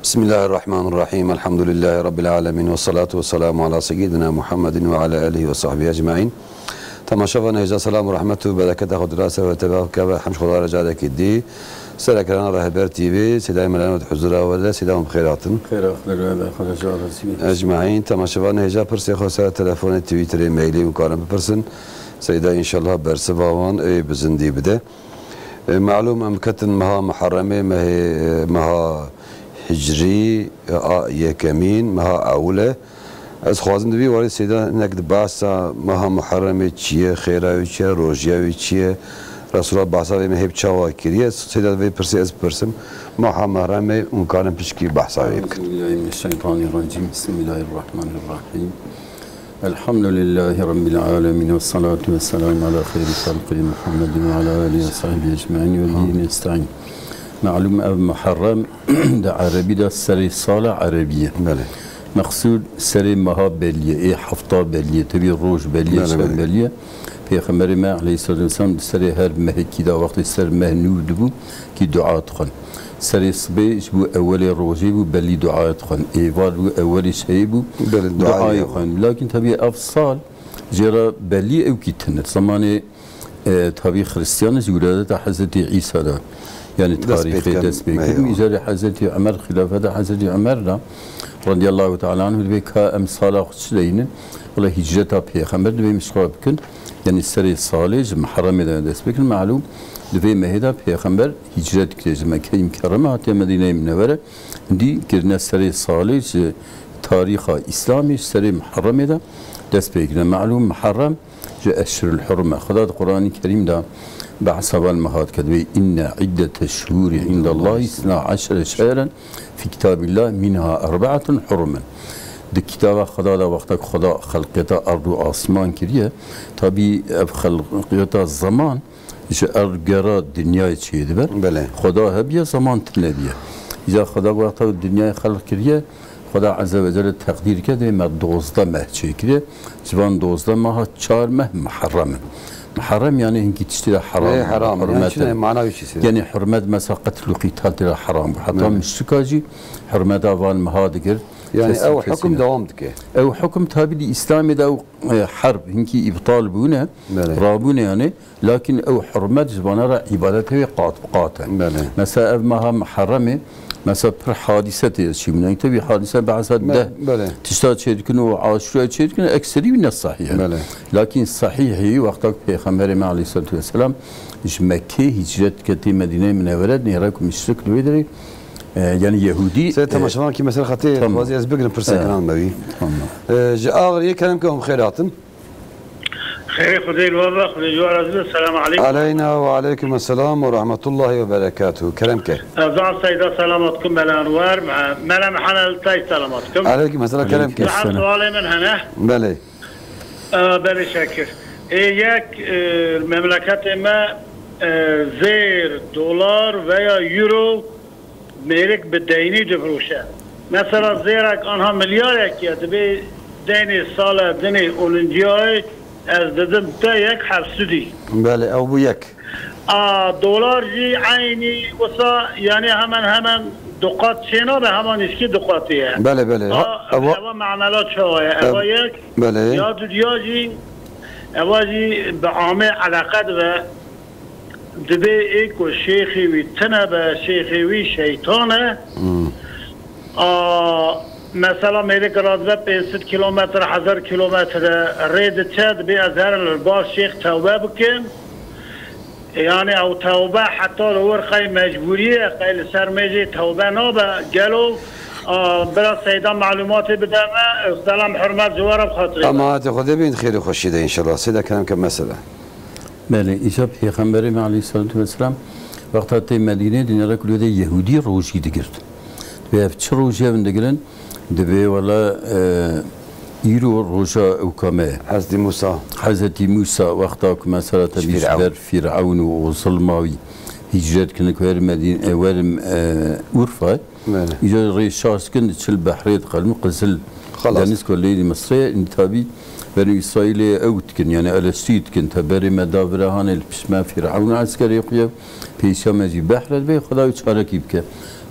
Bismillahirrahmanirrahim. Elhamdülillahi Rabbil alemin. Ve salatu ve selamu ala seyyidina Muhammedin ve ala alihi ve sahbihi ecma'in. Tamaşavan hecda selamu rahmetu berekete hudrasa ve tebavke ve hamş khuda racadaki di. Selakarana Rahber TV. Selam aleyküm huzura ve de selam khairatın. Ecma'in. Tamaşavan hecda pırsı khosa telefonu, Twitter'ı, maili mukarem pırsın. Seyda inşallah bersevavan bizin di bide. Malum emketin maha muharreme maha هجري يكمين مها أولى از خوازم دبی ولی سیدا نقد باسا مها محرمه چیه خیراوی چیه روزیاوی چیه رسول الله باسا و مهب چاوا کریه سیدا دبی پرسی از پرسم مها محرمه امکانم پیشکی بحثا ویبک. بسم الله من الشيطان الرجيم بسم الله الرحمن الرحيم الحمد لله رب العالمين والصلاة والسلام على خير خلق محمد وعلى آله وصحبه أجمعين وبه نستعين. معلوم أب محرم ده عربي ده سري صالة عربية مقصود سري مها بلية إيه حفطة بلية تبي روج بلية شب بلية في خمر ما عليه الصلاة والسلام سري هر مهكي ده وقت سر مهنود بو كي دعاء تخن سري صبي بو أول روجي بو بلي دعاء تخن إيوال بو أول شيء بو دعاء تخن لكن تبي أفصال جرى بلية أو كيتنت زمانه تبي خريستيان جولادة حضرت عيسى ده يعني تاريخ دست بكم إجارة حضرت عمر خلافة حضرت عمر رضي الله تعالى عنه بك أمثال خشلين ولا هجرتها بيخمر دبي مشقاب كن يعني السري صالح محرم ده دست بكم معلوم دبي مهدا بيخمر هجرت كريج مكة مكرمة حتى مدينة منورة دي كرنا السري صالح تاريخ إسلامي السري محرم ده دست بكم معلوم محرم جاء أشهر الحرمة خذ القرآن الكريم ده بعصب المهات كذبي إن عدة الشهور عند الله 12 شهرا في كتاب الله منها 4 حرما. ده كتاب خدا ده وقتك خدا خلقته أرض وآسمان كريه طبي خلقته الزمان إيش أرجرات الدنيا شيء ده خدا هبيه زمان تنبيه إذا خدا وقت الدنيا خلق كريه خدا عز وجل تقدير كده ما دوزده مه شيء كريه زبان دوزده مه 4 مه محرمه محرم يعني هنك تشتري حرام حرام يعني معناه يعني حرمت مثلا قتل وقتال ترى حرام حتى مش سكاجي حرمت أفان مهادجر يعني أو حكم دوامتك أو حكم تابي الإسلامي ده حرب هنك إبطال بونه رابونه يعني لكن أو حرمت زبانة عبادته قاطع مثلا مها محرمه مثلا بر حادثة شيء من يعني تبي حادثة بعد ده تشتغل شيء كنو عاشورة شيء كنو أكثري من الصحيح لكن الصحيح هي وقتك في خمر مع عليه الصلاة والسلام إيش مكة هجرت كتير مدينة منورة نيراكم مشرك لويدري يعني يهودي سيتم شلون كي مثلا خطير وازي أسبقنا برسك كلام مبي جاء غير كلامكم خيراتن خير خذي الوضع خذي جوار السلام عليكم. علينا وعليكم السلام ورحمة الله وبركاته. كلامك. أبدأ سيدة سلامتكم بالأنوار مع ملا محل تاي سلامتكم. عليكم السلام كلامك. سؤالي من هنا. بلي. بلي شاكر. إياك المملكة ما زير دولار ويا يورو ميرك بالديني جبروشة. مثلا زيرك أنها مليارك يا تبي ديني صالة ديني أولندياي از دادم تا یک حفصدی بله او بو یک دلار جی عینی وسا یعنی همان دقات شنا به همان اسکی دقاتیه بله اوا معاملات شوایه اوا یک بله یا دنیا جی اوا جی به عامه علاقت و دبی ایک و شیخی وی تنه به شیخی وی شیطانه مثلا میره رادبه 500 کیلومتر 1000 کیلومتر رید تد بی از هر الباس شیخ توبه بکن یعنی او توبه حتی لور خیلی مجبوریه خیلی سرمجی توبه نابه گلو برا سیدا معلومات بدم سلام حرمت جوار بخاطری اما خود بین خیلی خوشیده انشالله سیدا کنم که مثلا بله ایشا پیغمبری علیه الصلاة والسلام وقتی مدینه دیناره کلیده یهودی روشی دگرد و چه روشی هم دگرن دبي ولا يرو رجاء وكما حضرت موسى وقتك مثلا تبيشبر فرعون وظلماوي هجرت كنا كوير مدينة ورم أورفا إجا رئيس شخص كن تشل بحرية قلم قزل دانيس كلية مصرية انتابي بني إسرائيل أوت كن يعني ألستيد كن تبري مدافره هان البسمة فرعون عسكري قيا بيشام جي بحر بي خدا يتشارك يبكى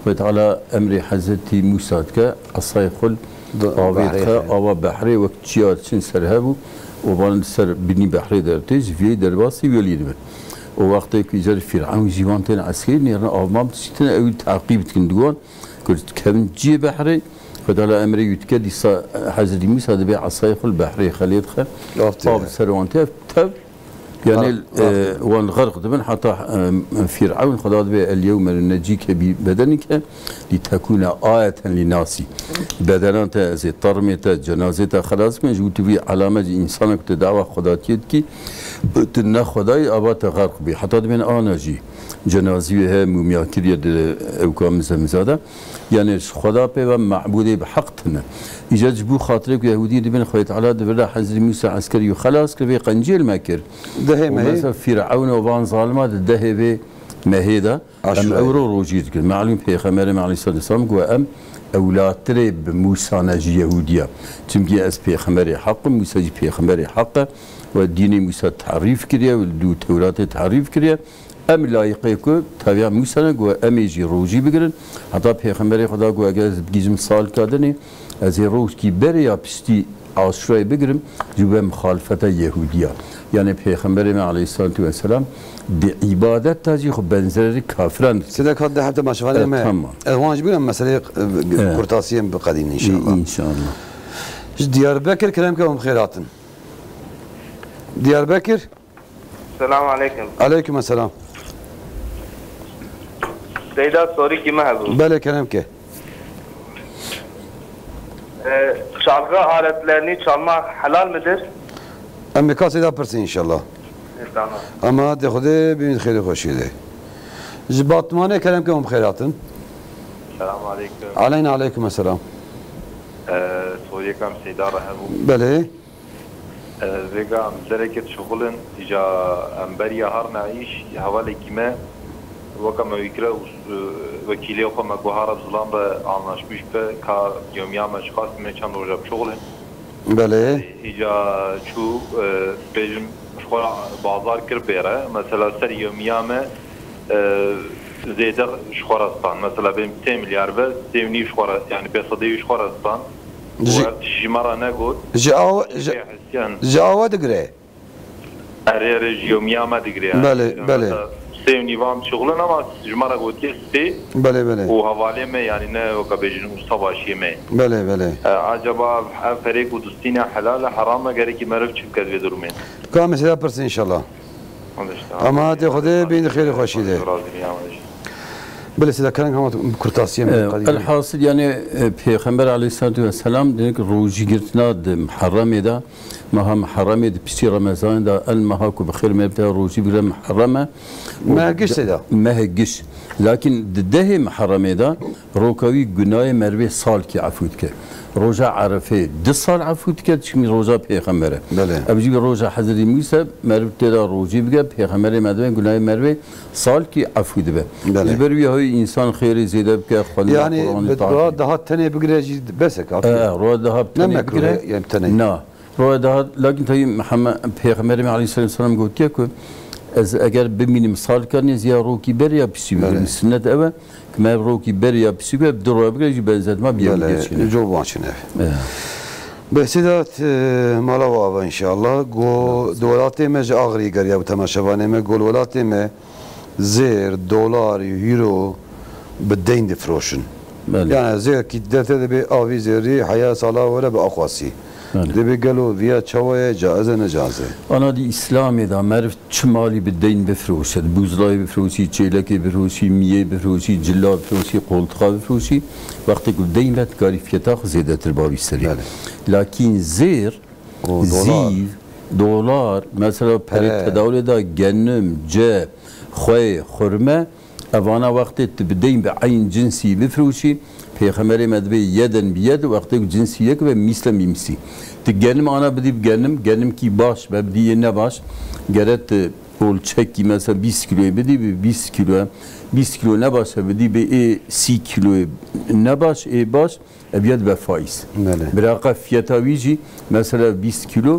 وتعالى أمر حزتي موسى كا عصاي خل آويتها آوا بحري وقت شيات شن سرهبو وبان سر بني بحري درتج في درباسي بيوليد به ووقت كيزر فرعون جيوانتين عسكري نيرنا آوام تشتنا أول تعقيب تكندوان قلت كم جي بحري فتعالى أمر يتكدي حزتي موسى دبي عصاي خل بحري خليت خل آب سروانته تب يعني وان غرق دبن حتى فرعون خدا به اليوم نجيك ببدنك لتكون آية للناس بدنات زي طرمت جنازة خلاص من جوت بي علامة إنسانك تدعوى خداتيت كي تنا خداي أبات غرق بي حتى دبن آناجي جنازيها مومياكرية أوكام زمزادة يعني خدا به معبود بحقتنا إجاج بو خاطرك يهودي دبن خويت على دبر حزر موسى عسكري وخلاص كبي قنجيل ماكر دهي مهي فرعون وبان ظالمات دهي بي مهيدا أم أورو روجيت كل معلوم في خمر مع عليه الصلاة والسلام أم أولاد تريب موسى ناجي يهودية تمكي أس في خمر حق موسى في خمر حق والدين موسى تعريف كريا والدو توراة تعريف كريا أم لا يقيكو تابع موسى نقوى أم يجي روجي بقرن حتى في خمر خدا قوى أجاز بجزم صال كادني أزي روج كي بريا بستي عشرة بقرم جوا مخالفة يهودية يعني پیغمبر عليه الصلاة والسلام دي عبادت تاجي خب بنزر كافران سيدك هذا حتى ما شغالين ما وانا جبنا مسألة كرتاسيين بقدين إن شاء الله إن شاء الله ديار بكر كلامكم خيرات ديار بكر السلام عليكم عليكم السلام سيدات سوري كي ما هبو بله كلامك çalgı aletlerini çalmak halal midir? أمي كاسي دا برسي إن شاء الله Tamam. أما تأخذي بين خير خوشي ده جباطمانة كلامكم خيراتن Selamun aleyküm. علينا عليكم السلام Suriye kam Seydar Rahabu. بله Vega zereket şugulun ija amberiya har naiş havale kime وكم يكره وكيلي وكم جوهر الظلام بعناش به كا يوم يوم أشخاص من كان رجب شغله. بله. إجا شو بيجم شغل بازار كربيرة مثلا سر يوم يوم زيادة شخورستان مثلا بين 2 مليار بس تمني شخور يعني بيصدي شخورستان. جمرة نقول. جاوا دقري. أريج يوم يوم دقري. بله بله. سيوني فام شغلنا ما جمرة قلت سي بله بله وحوالي ما يعني نه وكبيجن مستباشي ما بله بله عجبا فريق ودستينا حلال حرام غير كي مرف شبكت في درمين كام سيدا برس ان شاء الله اما تاخذ بين خير خوشي ده بله سيدا كان هم كرتاسيه الحاصل يعني پیغمبر عليه الصلاه والسلام ديك روجي گرتنا محرمه ده ما هم محرمه بشي رمضان ده المهاكو بخير ما بتاع روجي بلا محرمه ما هجش ده ما هجش لكن ده محرمه ده روكاوي گناه مروه سال کی عفوت که روزا عرفه 2 سال عفوت کرد چمی روزا پیغمبره بله ابجی روزا حضرت موسی مروه تدا روزی بگه پیغمبر مدوین گناه مروه سال کی عفوت به جبروی های انسان خیر زیاده بکه خدا يعني رو ده تنه بگیره بس کافی رو ده تنه بگیره نه رو ده لكن تاي محمد پیغمبر علیه السلام گفت که از اگر ببینیم سال کنی زیارو کی بریا بسیار سنت اوه كما روكي بريا بسيبه بدروا بقى بنزد ما بيجي جو باشنه بسيدات مالا ان شاء الله جو دولاتي ما اغري قريا وتماشوانه ما قول ولاتي ما زير دولار يورو بالدين دفروشن يعني زير كي دته بي اوي زيري حياه صلاه ولا باقواسي دبي قالوا فيها شوية جائزة نجازة. أنا دي إسلامي دا معرف شمالي بالدين بفروشة، بوزلاي بفروشي، تشيلكي بفروشي، مية بفروشي، جلاب بفروشي، قولتقا بفروشي، وقت يقول دين بتكاري فيتاخ زيادة البابي السري. لكن زير زيف دولار مثلا بريد تداول دا جنم جا خوي خرمة أفانا وقت تبدين بعين جنسي بفروشي پیغمبر مدبی یدن بیاد وقتی جنسی یک و مثل میمسی تگنم آنا بدی بگنم کی باش بدی نه باش گرت بول چکی مثلا 20 کیلو بدی به 20 کیلو نه باش بدی به 30 کیلو نه باش باش بیاد به فایز براقه فیتاویجی مثلا 20 کیلو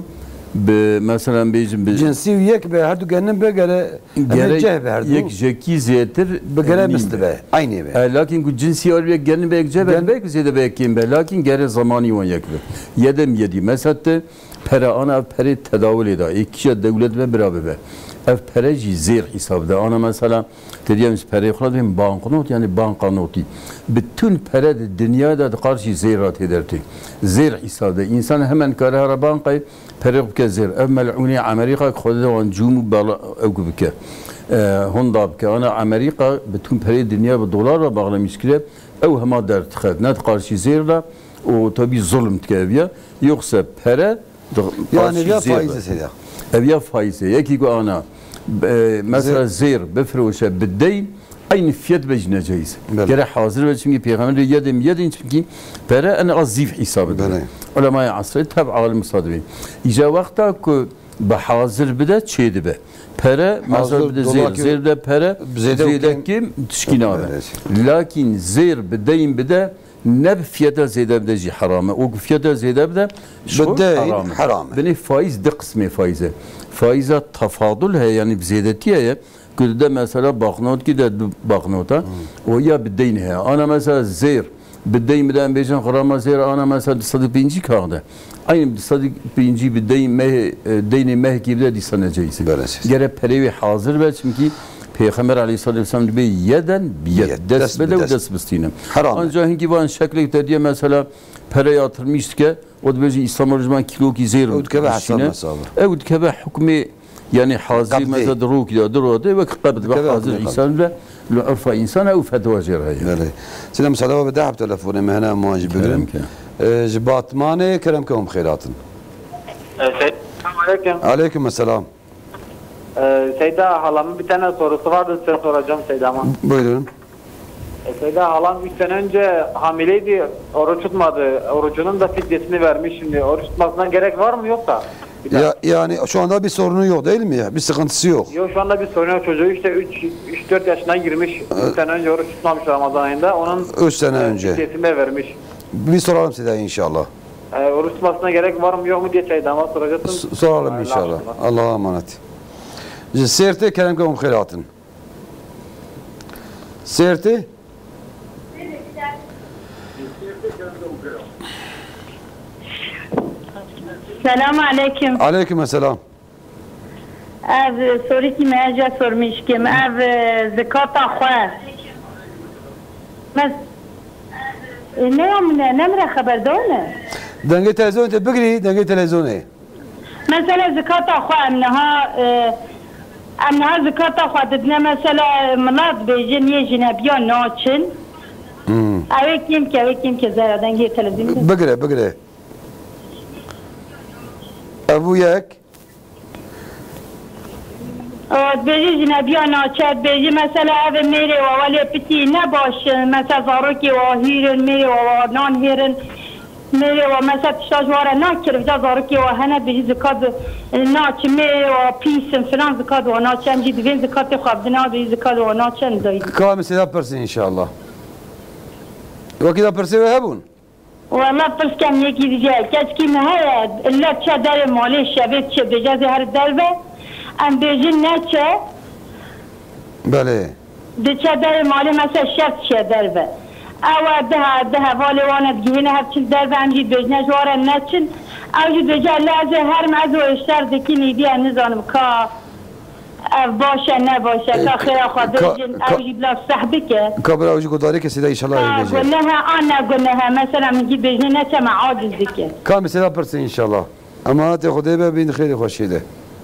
مثلا بیشتر جنسی و یک به هر دو گنن بگره جه به هر دو یک جکی زیادتر بگره مستبه aynı be. Lakin bu cinsi olarak gelin be cebe belki zede belki be lakin geri zamanı on yakbe. Yedem yedi mesela para ana peri tedavül eda. İki devlet ve beraber be. Ev pereci zir hesabda. Ana mesela dediğimiz parayı kullanayım banknot yani banknoti. Bütün para dünyada karşı zirat ederdi. Zir hesabda insan hemen karara bankayı para bke zir. Ev mel'uni Amerika kodu an cumu bala evgubke. Honda bke ana Amerika bütün para dünya ve dolarla bağlamış ki ev hema der tıkad. Net karşı zirla o tabi zulüm tkeviye. Yoksa para yani ya faizi sedah. Ev faizi. Yeki go ana mesela zir befroşe bideyn aynı fiyat becine caiz. Gere hazır ve çünkü peygamber yedin çünkü para en azif hesabı. Ulemaya asrı tabi alim musadibin. İca vakta ku bahazır bide çeydi be. Para mesela bide zir de para zirde kim tişkin abi. Lakin zir bideyn bide ne fiyata zeyde bide haram. O fiyata zeyde bide haram. Beni faiz de kısmı faize. Faize tafadül he yani ziyadetiye ya. Kürde mesela banknot ki de banknota o ya bideyn he. Ana mesela zir bideyn biden bejan kırama zir ana mesela sadık binci kaldı. Aynı sadık binci bideyn deyni mehki bile disanacağız. Gere perevi hazır ve çünkü Peygamber Aleyhisselatü Vesselam diye yeden biyet des bede ve des bistinem. Ancak hinki van şekli diye mesela para yatırmış ki o da böyle İslam orucman kilo ki zeyr udkebe udkebe hükmü yani hazır mesela duru ki duru de ve kabd ve hazır insan ve l'urfa insan او فتوى جرهي. سلام سلام بدأ بتلفوني مهنا مواجب بقولم. جباتمانه كرمكم خيراتن. Selamun aleyküm. Aleyküm selam. Seyda halamın bir tane sorusu vardı size soracağım Seyda'ma. Buyurun. Seyda halam 3 sene önce hamileydi, oruç tutmadı. Orucunun da fidyesini vermiş şimdi. Oruç tutmasına gerek var mı yoksa? Yani şu anda bir sorunu yok değil mi ya? Bir sıkıntısı yok. Yok şu anda bir sorun yok. Çocuğu işte 3-4 yaşına girmiş. 3 sene önce oruç tutmamış Ramazan ayında. Onun 3 sene önce. Fidyesini de vermiş. Bir soralım size inşallah. Oruç tutmasına gerek var mı yok mu diye Seyda'ma soracaksın. Soralım inşallah. Allah'a emanet. Seyirte kelamkum khairatın. Seyirte? Selamun aleyküm. Aleyküm selam. Ev soru ki meyce sormuş ki ev zekata xwe. Ne yamine ne mre haberdar ne? Denge televizyon te bigri denge televizyonu. Mesela zekata xwe emnaha zekata xwe dedine mesela mılat bejin ye jinebiyan naçın. Ev kim ki zara denge televizyon. Bigre. Ebu yek. Beji jinebiyan naçın beji mesela ev meri ve vali piti ne baş mesela zaruki ve hirin meri ve non hirin meri ve mesela tişaj var ne kirvca zaruki ve hene beji zekat naçın meri ve pisin falan zekat ve naçın cidden zekatı xabdina beji zekat ve naçın dayı. Kam mesela persin inşallah. Vakit persi ve hebun. والله بس كان يجي رجال كاسكي ما هي الا تشادر مالي شبت بجاز هر الدربه ام بيجن ناتشا بله بتشادر مالي مثلا شرط شادربه او ده والي وانا تجينا هبتل دربه ام جيت بيجنا جوار الناتشن او جيت بجال لازم هر معزو اشتر دكيني بيها نظام كا باشه نباشه که خیر خدا جن اوجی بلا صحبك قبل اوجی گذاری که سیدا ان شاء الله يجي قلناها انا قلناها مثلا نجيب بجنة مع عاجز ذكي كم سيدا برسي ان شاء الله اما تاخذ به بين خير خوشيده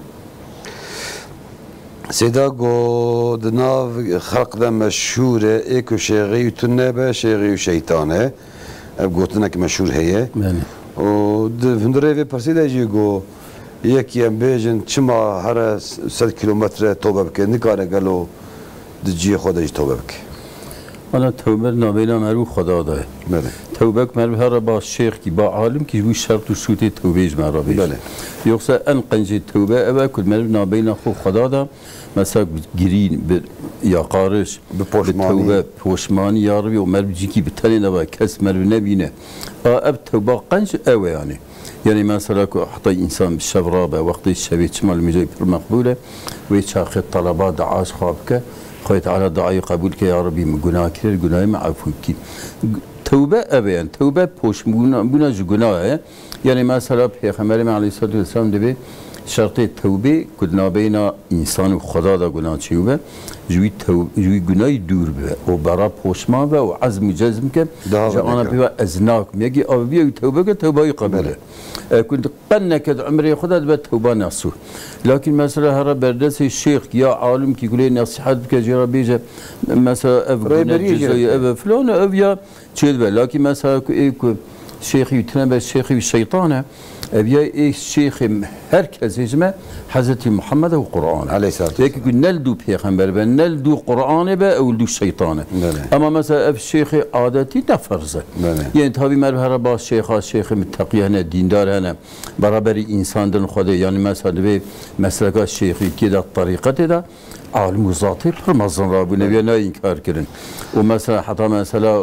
سيدا قدنا خلق ذا مشهوره ايكو شيغي تنبه شيغي شيطانه قلتنا مشهور هي و فندري في برسيدا يجي یکی ام بیشن چما هر 100 کیلومتر توبه بکه نکاره گلو دجی خودش توبه بکه. أنا توبة نابينا مرو خدا ده. بله. توبة مرو هر با شیخ کی با عالم کی وی شرط و شروط توبهش مرا بیش. بله. یکسر ان قنجه توبه اول کل مرو نابینا خو خدا ده مثلا گرین ب یا قارش به توبه پوشمانی یاروی و مرو جی کی بتنی نبا کس مرو نبینه. اب توبه قنج اوه یعنی. يعني مثلا حتى إنسان بالشبرابة وقت الشبيت شمال المجاي مقبولة ويتشاخذ طلبات دعاش خوابك خويت على دعاء قبولك يا ربي من جناه كثير جناه معفوك توبة أبيان توبة بوش بنا جناه يعني مثلا في خمرة عليه الصلاة والسلام دبي شرط التوبة كنا بين إنسان وخدا دا جناه شيوبه جوي جناه دور به وبرا بوش ما به وعزم جزم كم أنا بيوا أزناك ميجي أبي توبة توبة يقبله كنت قلنا كذا عمري خدا دبي توبة ناسو لكن مثلا هرا بردس الشيخ يا عالم كي يقول نصيحات كجرا بيجا مثلا أف فلان أبيا شيء لكن مثلا شيخ يتنبه الشيخ بالشيطانه أبيا إيه الشيخ هركز اسمه حضرت محمد والقرآن عليه الصلاة والسلام لكن نلدو بيغمبر نلدو قرآن با أو لدو الشيطان أما مثلا أب الشيخ عادتي نفرزه يعني تابي مرحلة با الشيخ متقي هنا ديندار هنا برابر إنسان دن خده يعني مثلا مسلك الشيخ كده الطريقة ده عالم وذاتي برمزن رابونه بينا إنكار كرن ومثلا حتى مثلا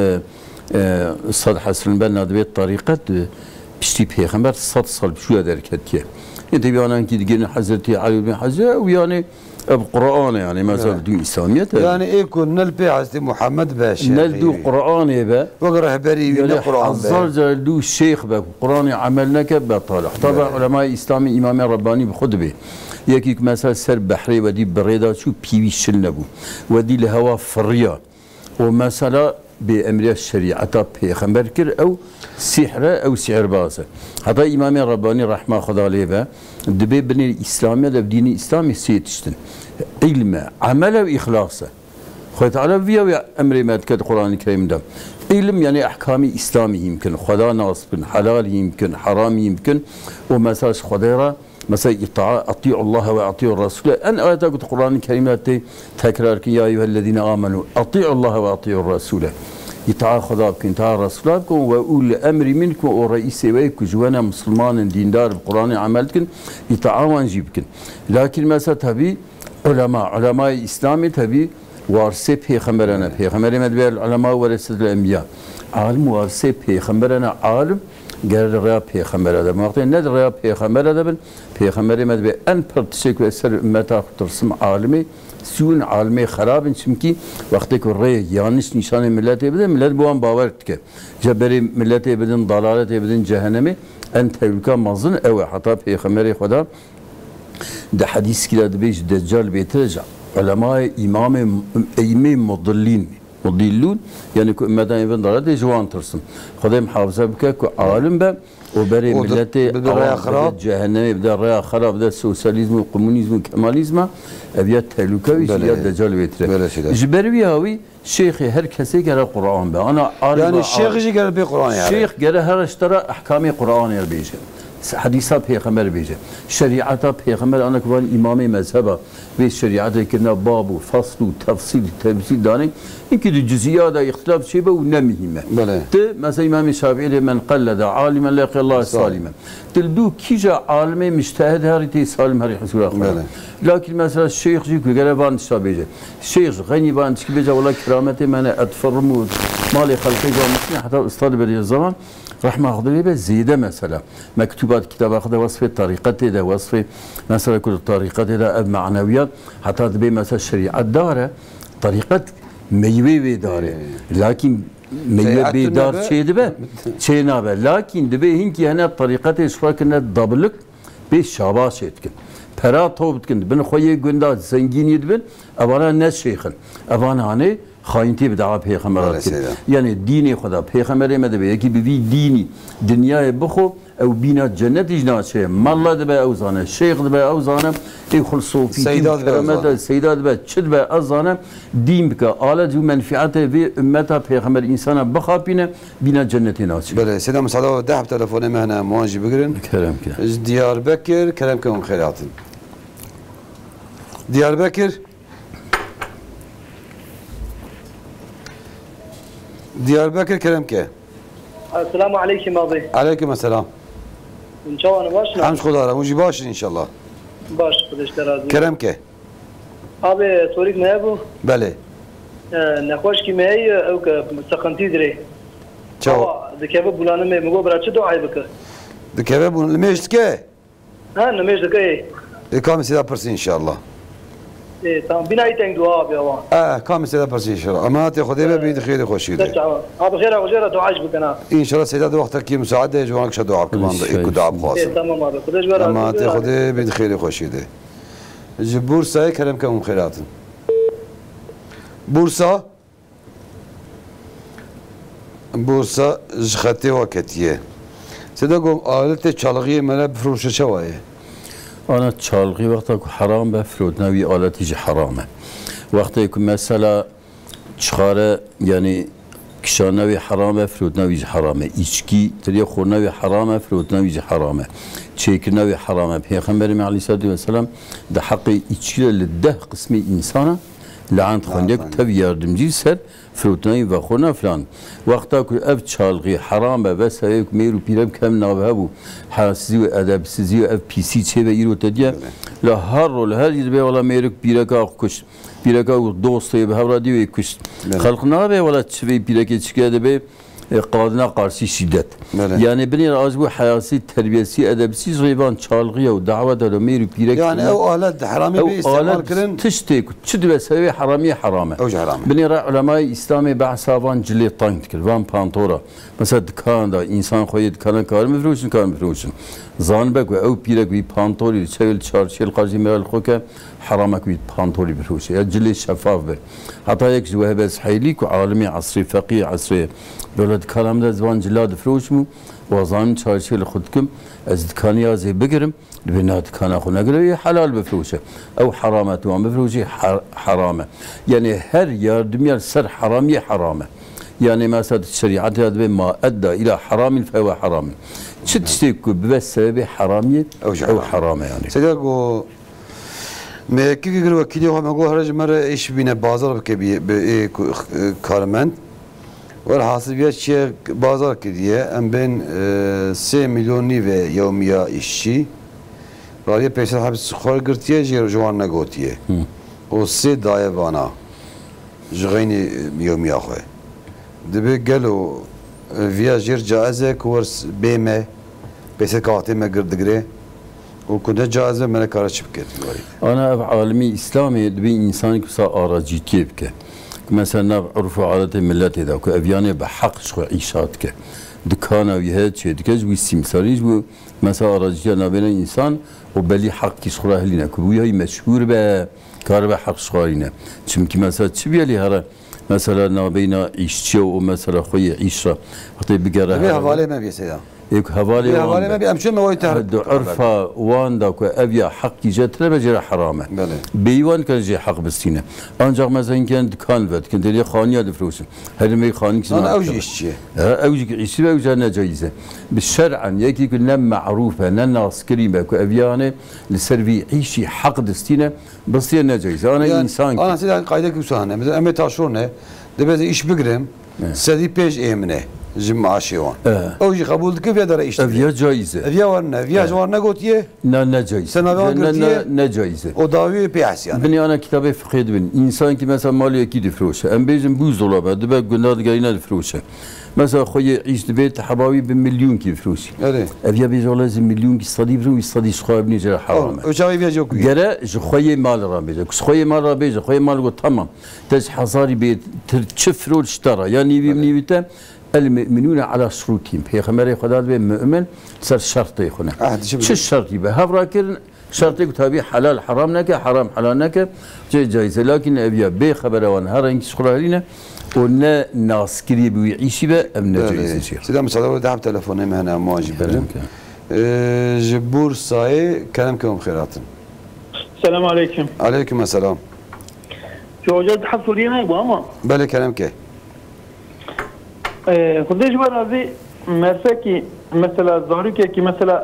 الصاد حسن بنا دبي الطريقة بشتي بيغمبر 100 سال شو دركت كيه انت بيانا كي تجينا حضرتي علي بن حجه ويعني بقرآن يعني مثلا بدون إسلامية يعني يكون نلبي حضرت محمد باش نلدو قرآن يبا وقرأ بري يعني قرآن حضر دو الشيخ بقرآن عملنا كبطالة طبعا علماء إسلامي إمام رباني بخطبه يكيك مثلا سر بحري ودي بريدة شو بيوي شلنبو ودي الهواء فريا ومثلا بأمر الشريعة بيغمبر كر أو سحر أو سحر بازه حتى إمام رباني رحمه خدا عليه دبي بني الإسلامية دين الإسلامي سيتشتن علم عمل وإخلاصه خد على فيا أمر ما تكد القرآن الكريم ده علم يعني أحكام إسلامي يمكن خدا ناصب حلال يمكن حرام يمكن ومثلا خديرة مثلا أطيعوا الله وأطيعوا الرسول أن آيات القرآن الكريم تكرار يا أيها الذين آمنوا أطيعوا الله وأطيعوا الرسول يطاع خدا بكم يطاع الرسول بكم وأولي الأمر منكم ورئيس ويك جوانا مسلمان ديندار بالقرآن عملتكم يطاعون جيبكم لكن مثلا تبي علماء الإسلام تبي وارثة پیغمبرانه مدبر العلماء ورثة الأنبياء عالم وارثة پیغمبرانه عالم قال رأي پیغمبر ما وقتی ند رأي پیغمبر مدبر أن پرتشک و سر امتا ترسم عالمي سون عالمي خراب چمکی وقتی که رأي یانش نشان ملت بده ملت بوان باور که جبری ملت بدن ضلالت بدن جهنمی أن تلقى مظن أو حتى پیغمبر خدا ده حديث كده بيج دجال بيترجع علماء إمام أئمة مضلون يعني كأمة ابن ضلالة جوان ترسم خدا محافظة بك كعالم به وبري ملته بدأ خراب جهنم بدأ رأي خراب بدأ سوسياليزم وكومونيزم وكماليزم أبيات تلوكا ويشيات دجال بيترجع جبري هاوي شيخ هر كسي قرأ قرآن به أنا يعني الشيخ يجي قرأ بقرآن يعني الشيخ قرأ هر اشترى أحكام قرآن يربيجه حديثا پیغمبر بیجه شریعتا پیغمبر آنها که امام مذهبه و شریعتا کردن باب و فصل و تفصیل دانه این که جزئیات اختلاف چیه و نمیهمه ته مثلا امام شافعی من قلد عالما لقي الله سالما تلدو کیجا عالم مجتهد هریتی سالم هری حصول آخر لكن مثلا الشيخ جيك وقال بانش بيجه الشيخ غني بانش بيجه والله كرامتي من اتفرم مالي خلقي جامعتي حتى استاذ بدي الزمان رحمه الله به زيده مثلا مكتوبات كتاب اخذ وصف طريقته ده وصف مثلا كل طريقته ده معنويات حتى تبي مثلا الشريعه داره طريقه ميوي داره لكن ميوي بيدار شيء ده شيء نابه لكن دبي هنكي هنا طريقته اشفاك انها دبلك بشاباش يتكن پرا توبت کند بن خوی گنده زنگینید بن اولا نه شیخن اولا هنی خاینتی به دعا پیغمبر یعنی دین خدا پیغمبر مده به یکی بی دینی دنیای بخو او بینا جنت اجناشه مالله ده به اوزانه شیخ ده به اوزانه ای خلصوفی سیدات به چد به اوزانه دین بکه آلت و منفعت و امتا پیغمبر انسان بخوابینه بینا جنت ناشه بله سیدا مسعود ده تلفن مهنا موانجی بگیرن کرم که دیاربکر کرم که اون خیراتن دیاربکر دياربكر كلام كه السلام عليكم ماضي عليكم السلام ان شاء الله باشنا حمد خدا را وجي باش ان شاء الله باش خدش درازي كلام كه ابي طريق ما ابو بله نخوش كي ماي او سقنتي دري تشاو ذكي بولانه مي مغو برا چه دعاي بك دكبه بون المشت كه ها نمش دقي كامل سيدا برسي ان شاء الله تمام بناي تنگ دعاء بيوان كامل سيدا برسي ان شاء الله اما تاخذ به بيد خير خوشي ده ابو خير ابو خير دعاء بكنا ان شاء الله سيدا وقتك كي مساعده جوانك شو دعاء كمان يكو دعاء خاص تمام ابو خدش برا اما تاخذ بيد خير خوشي ده بورصه كلام كم خيرات بورصه جختي وقتيه سيدا قوم آلت چالغي ملا بفروشه شوايه أنا تشالغي وقتك حرام بفرود نوي آلتي حرامه وقتك مثلا تشخاره يعني كشان نوي حرام بفرود نوي حرامه إيشكي تري خور نوي حرام بفرود نوي حرامه تشيك نوي حرامه بيغمبر عليه الصلاة والسلام ده حقي إيشكي للده قسمي إنسانه لعنت خندق تبي يردمجي سر فروتناي وخونا فلان وقتا كو اف چالغي حرام بس هيك ميرو بيرم كم نابهبو حاسي و ادب سيزي اف بي سي تشي بيرو تديا لا هر هر يبي ولا ميرك بيركا كش بيركا دوست بهبرا دي كش خلقنا به ولا تشبي بيركا تشكاده به قادنا قارسي شدت يعني بني رازبو حياسي تربيسي ادبسي زيبان چالغي و دعوه ده ميرو بيرك يعني او آلات حرامي باستعمال كرن تشتك تشد بسوي حرامي حرامه او حرامه بني علماء اسلامي بحسابان جلي طنك وان بانتورا مثلا دكان دا انسان خوي دكان کار مفروشن کار مفروشن زانبك او بيرك وي بانتوري تشيل تشارشيل قاضي مال خوكه حرامك وي بانتوري بفروش يا جلي شفاف بر حتى يك جوه بس حيليك وعالمي عصري فقيه عصري دولت كلام ده زوان جلاد فروشمو وزان تشارشيل خدكم از دكاني ازي بقرم لبنا دكان اخو نقري حلال بفروشه او حرامه وان بفروشي حرامه يعني هر يردم ير سر حرامي حرامه يعني مثلا الشريعه هذا ما ادى الى حرام فهو حرام تشتكي بس سبب حرامي او حرامه يعني سيداكو ما كيف يقولوا وكيلي هم يقولوا هرج مره ايش بينا بازار بكبي كارمنت والحاصل بيا شيء بازار كديه ام بين 3 مليون نيفه يوميا işçi راليه پیسه حبس خور گرتيه جير جوان نگوتيه و 3 دايه بانا جغيني يوميا خو دبي قالوا فيا جير جائزه كورس بيمه پیسه كاتي ما گردگري وكنت جائزه من كارش بكت انا عالمي اسلامي دبي انسان كسا اراجي كيبك مثلا عرف عادات ملت هذا كأفيانه بحق شو عيشاتك دكانه ويهاد شيء دكاج ويستمساريج مثلا أراجيا نابين إنسان وبلي حق كشخرا هلينا كبويا مشهور بكار بحق شخارينا چمكي مثلا تبي لي هذا مثلا نابين عيشتي ومثلا خوي عيشة حتى بقرا هذا حوالي ما بيسيدا يك حوالي ما بيمشي ما ويتهرب عرفه وان داك أبيا حق يجتره بجرا حرامه بيوان كان جي حق بستينه أنجح مثلا كان دكان فد كان دليل خانية دفروسه هذا ما يخاني كسر أنا أوجي إيشيء أوجي إيشيء أوجي نجايزه بالشرعا يكي كنا معروفة ناس كريمة كأبيانه لسرفي عيشي حق دستينه بس هي نجايزه أنا يعني إنسان أنا سيدا قاعدة كوسانة مثلا أمي تاشورنا دبي إيش بقرم سدي بيج إيمنه جمعة شيوان أوجي قبول كيف يدرى إيش أبيا جايزة أبيا ورنا أبيا جوارنا قوتيه لا نجايزة سنة قوتيه نجايزة وداوي بيحس يعني بني أنا كتابي فقيد بن إنسان كي مثلا مالي أكيد فروشه أم بيجن بوز دولابه دبا قلنا دقينا فروشه مثلا خوي عيش دبيت حباوي بمليون كي فروشي أبيا بيجوا لازم مليون كي صدي فرو يصدي شخاب بني جرا حرام وشاوي بيجوا كوي جرا خوي مال رابيجا خوي مال رابيجا خوي مال قلت تمام تج حصاري بيت تشفرو اشترى يعني بيمني بيته المؤمنون على شروطهم هي خمري خداد به مؤمن صار شرطي خنا شو الشرط يبقى هفرا كرن شرطي كتابي حلال حرام نك حرام حلال نك جايز لكن ابيا بي خبر وان هرنك شخرالينا ونا ناس كري بيعيش به ام نجايز شيء سيدا مساله دعم تليفوني هنا مواجب جبور صاي كلامكم خيرات السلام عليكم عليكم السلام شو وجدت حصولين بابا بله كلامك خديش برازي مسكي مثلا زاروكي كي مثلا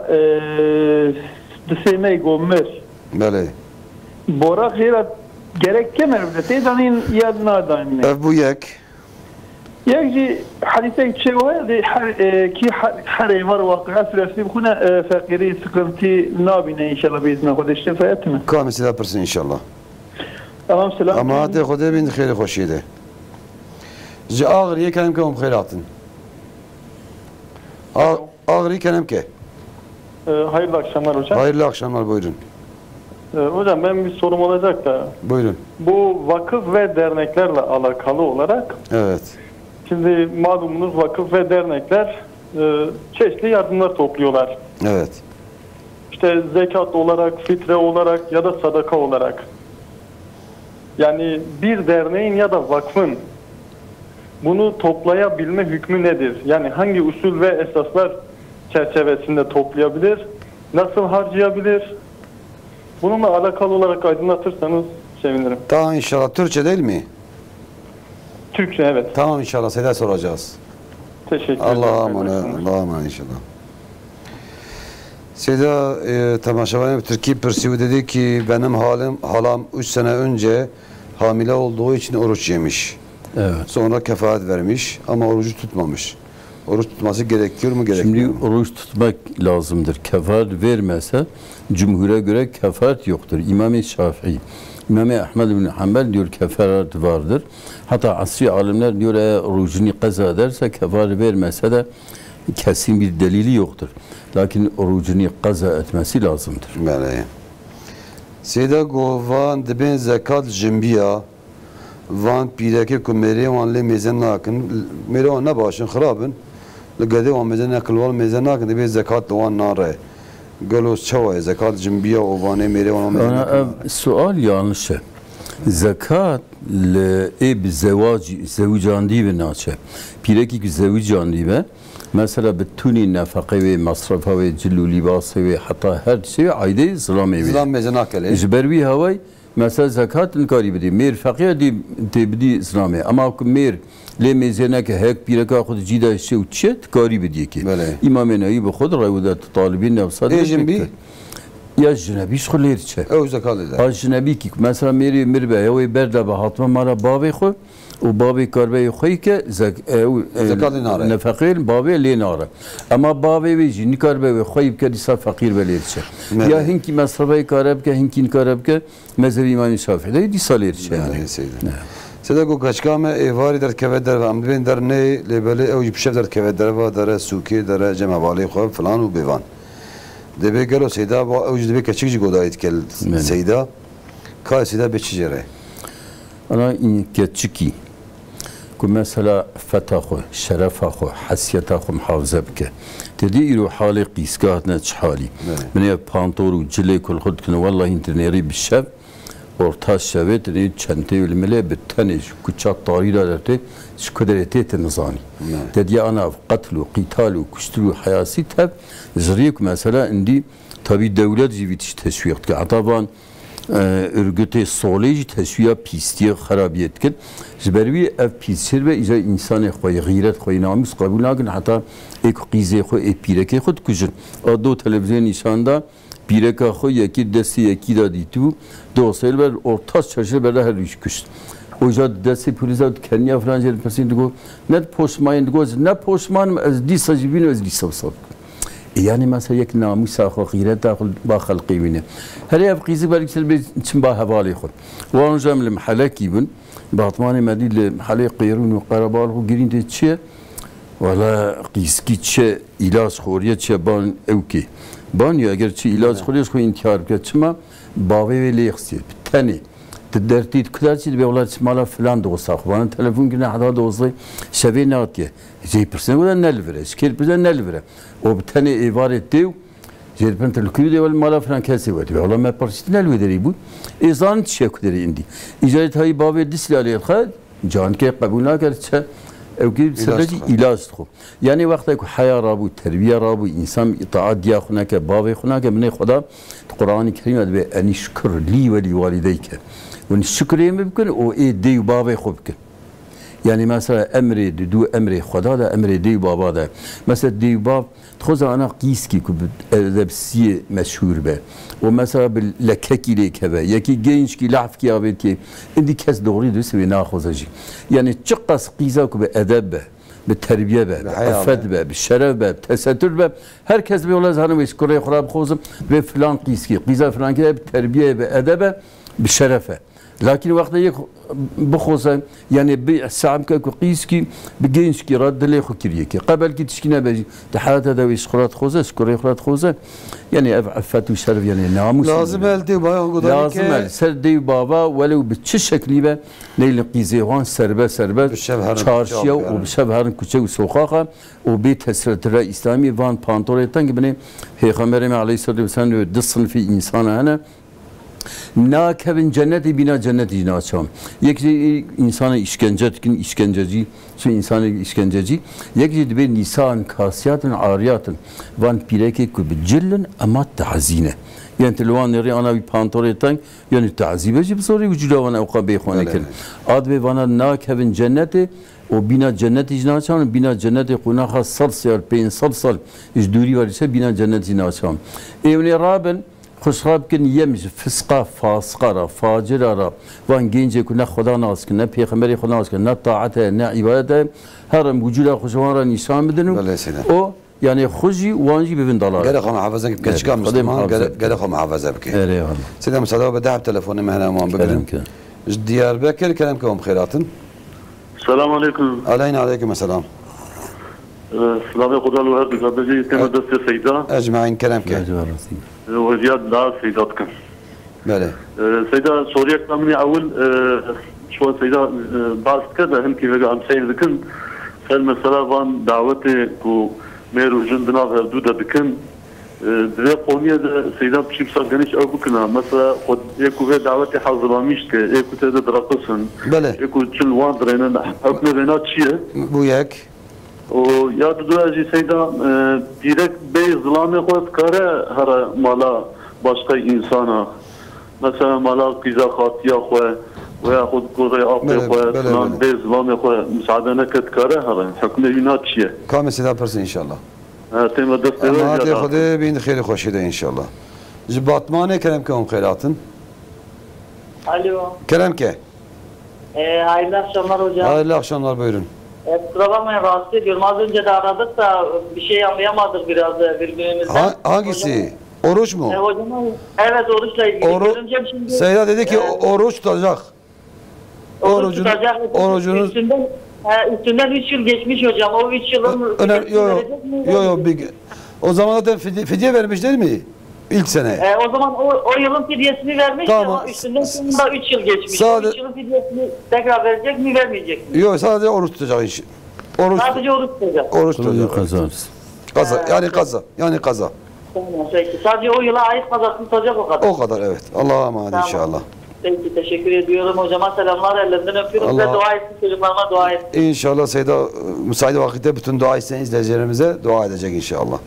دسيمي قومر بله بورا خيرات gerek kemer bile teyzenin yadına daimine. Bu yek. Yekci hadise şey var ki her var vakıa süresi bu konu fakiri sıkıntı nabine inşallah bizimle kardeşler fayetme. Kamil silah persin inşallah. Tamam selam. Ama hadi Xuda bin xeyri xoşiydi. Ji ağır ye kelim ke xeyratın. Ağır ye kelim ke. Hayırlı akşamlar hocam. Hayırlı akşamlar, buyurun. Hocam benim bir sorum olacak da. Buyurun. Bu vakıf ve derneklerle alakalı olarak. Evet. Şimdi malumunuz vakıf ve dernekler çeşitli yardımlar topluyorlar. Evet. İşte zekat olarak, fitre olarak ya da sadaka olarak. Yani bir derneğin ya da vakfın bunu toplayabilme hükmü nedir? Yani hangi usul ve esaslar çerçevesinde toplayabilir? Nasıl harcayabilir? Bununla alakalı olarak aydınlatırsanız sevinirim. Tamam inşallah. Türkçe değil mi? Türkçe, evet. Tamam inşallah. Size soracağız. Teşekkür ederim. Allah'a emanet. Allah'a emanet inşallah. Seda temaşavanı Türkiye Persiu dedi ki benim halam 3 sene önce hamile olduğu için oruç yemiş. Evet. Sonra kefaat vermiş ama orucu tutmamış. Oruç tutması gerekiyor mu, gerekmiyor Şimdi mu? oruç tutmak lazımdır. Kefaat vermese cumhura göre kefaat yoktur. İmam-ı Şafii, İmam-ı Ahmed bin Hanbel diyor kefaat vardır. Hatta asri alimler diyor eğer orucunu kaza ederse kefaat vermese de kesin bir delili yoktur. Lakin orucunu kaza etmesi lazımdır. Böyle. Seda govan dibin zekat jimbiya van pireke ku meri van le mezen nakin meri van nabaşın xarabın لقدي وان ميزان اكل وال ميزان ناكن دبي زكاه وان ناره قالوا شوى زكاه جنبيه وفاني ميري وان أنا سؤال yanlış. Zekat zevcan diye naçe. Pireki ki zevcan diye mesela bütünü nafaka ve masrafa ve cillu libası ve hatta her şey ayda zlam evi. Zlam mezan akle. Jbervi havay mesela zekatın karibi mir fakir di tebdi zlame ama mir le mezene ke hek pireka khud cida şey uçet karibi diye ki. İmam Nevi bu khud ravdat talibin nefsad. Ya jnebi şolir çe. O zekat eder. Ha jnebi ki mesela mir be ya berda be hatma mara babi xo o babi karbe xoy ke zekat nare. Nefakir babi le nare. Ama babi ve jini karbe ve xoy ke disa fakir be ler çe. Ya hinki masrabe karab ke hinkin karab ke mezhebi İmam Şafii disa ler çe. Sedako kaçkame evari der keveder ve amdibin der ne lebeli ev yipşev der keveder ve der suki der cemavali xo falan u bevan. Debe gelo seyda bu ev debe kaçıcı godayet kel seyda ka seyda beçicere. Ana in keçiki ku mesela fetaxo şerefaxo hasiyetaxo muhafaza bike. Dedi iru hali qisgatna çhali. Mene pantoru cile kul khud kene vallahi interneri bişev orta şevet ne çente ilmele bitene küçük tarihlerde şu kaderiyete nizami. Dedi ana katlu qitalu kuştulu hayasi tab zriyek mesela indi tabi devlet jivit teşvik ki ataban örgüte solej teşvik pistiye harabiyet kid jbervi ev pisir ve iza insani xoy gayret xoy namus qabul nakin hatta ek qize xoy epireke xud kujun ado televizyon nişanda pireka xo yeki desi yeki da ditu dosel ver orta çarşı berda her iş kuş oja desi poliza Kenya Fransa persin digo net postmayın digo ne postman az di sajibin az di savsav yani mesela yek namus xo gayret da ba xalqi her ev qizi belki bir için ba havali xo ve anjam halaki bun batmani medil hali qirun ve qarabal xo girin de çe valla qiski çe ilaç xoriye çe ban evki Banyo eğer çi ilaç xoriş xo intihar keçma bavi ve lexsi tani dertit kadar çi be olar mala falan da olsa bana telefon güne hada da olsa şevi natiye jeypersen o nel vere şkerpersen nel vere o tani ibaret diyor jeypen telkü de mala falan kesi var ve ola me parsit nel vederi bu ezan çek deri indi icaret hay bavi dislali khad can ke qabulna kerçe evki sadece ilaç xo yani vakti ki haya rabu terbiye rabu insan itaat diye xuna ke babi xuna ke mene xuda Kur'an-ı Kerim ve en şükür li ve li valideyke ve şükür mümkün o de babi xo bkin yani mesela emri du emri xuda da emri de baba da mesela de bab txoza ana qiski ku edebsiye meşhur be o mesela bil lekeki lekebe yeki genç ki laf ki abi ki indi kes doğru düz ve naxozacı yani çıqqas qiza ku be edeb be terbiye be affet be şeref be tesettür be herkes bir ola zanı ve şükür xurab xozum ve filan qiski qiza filan ki terbiye be edebe bir şerefe لكن وقت يك بخوزا يعني بالساعة كأكو قيسكي بجينش كي رد لي خو كريكي قبل كي تشكينا بجي تحالات هذا ويسخرات خوزا سكوري خرات خوزا يعني عفات وشرف يعني ناموس لازم الدي بابا لازم سردي بابا ولو بتشكل به نيل قيزيوان سربه çarşıya و بشبهرن کوچه و سوخاخه و بیت حسرت را اسلامی وان پانتورتن که بنی پیغمبر علیه الصلاه و السلام دو صنف انسان هنه ناکبن cenneti bina cenneti naçam. Yekci insana işkence etkin işkenceci, şu insanı işkenceci. Yekci de nisan kasiyatın ariyatın van pireke ku bicillin ama ta'zine. Yani telvan neri ana bir pantoretan yani ta'zibeci bir soru vücuda vana uqa beyxonekin. Ad ve vana nakebin cenneti o bina cenneti naçam bina cenneti kunaha salsal peyn salsal ijduri var ise bina cenneti naçam. Evne raben خشخاب کن یمیش فسقا فاسقا را فاجر را وان گنجه که نه خدا ناز کن نه پیغمبری خدا ناز کن نه طاعته نه عبادته هرم وجود خوشوان را نشان بدن او yani خوشی وانجی ببین دلار. گره خو محافظه که کشکا مسلمان گره خو محافظه بکی. سلام صدا به ده تلفن مهنا مان بگیرم. دیاربکر کلام که هم خیراتن. السلام علیکم. علیکم السلام. سلام خدا لو هر بجی تم دست سیدا. اجمعین کلام که. وزياد لا سيداتكم. بله. سيدا سوريا كلامني أول شو سيدا بعض كذا هم كيف قام سيد ذكن فالمسألة وان دعوتي كو ميرو جندنا هردودا بكن ذي قومية سيدا بشي بصار جنيش أو بكنا مثلا خد يكو في دعوتي حاضراميش ك يكو تدا درقصن. بله. يكو تشل وان درينا حكنا بينات شيء. بوياك. و یاد دوازی سیدا دیرک به ظلام خود کاره هر مالا başka insana mesela mala kiza khatiya xwe veya xud gure apre xwe lan be ظلام xwe müsaade ket kare her hükme yunat çiye kamil seda persin inşallah tema dest eder ya hadi xude bin xeyr xoşide inşallah jbatmane kerem ke xeyratın Alo kerem ke hayırlı akşamlar hocam hayırlı akşamlar buyurun. Kusura bakmayın rahatsız ediyorum. Az önce de aradık da bir şey anlayamadık biraz birbirimizden. Hangisi? Oruç mu? Hocam, evet oruçla ilgili. Şimdi, Seyda dedi ki oruç tutacak. Orucunuz... Üstünden 3 yıl geçmiş hocam. O 3 yılın... Yok. O zaman zaten fidye vermiş değil mi? İlk sene. O zaman o yılın fidyesini vermiş ama üstünden sonunda 3 yıl geçmiş. O 3 yılın fidyesini tekrar verecek mi vermeyecek mi? Yok sadece oruç tutacak iş. Sadece oruç tutacak. Oruç tutacak. Yani kaza. Tamam peki. Sadece o yıla ait kazasını tutacak o kadar. O kadar evet. Allah'a emanet tamam. İnşallah. Peki teşekkür ediyorum hocama selamlar ellerinden öpüyorum ve dua etsin çocuklarıma dua etsin. İnşallah Seyda müsaade vakitte bütün dua isteyen izleyicilerimize dua edecek inşallah.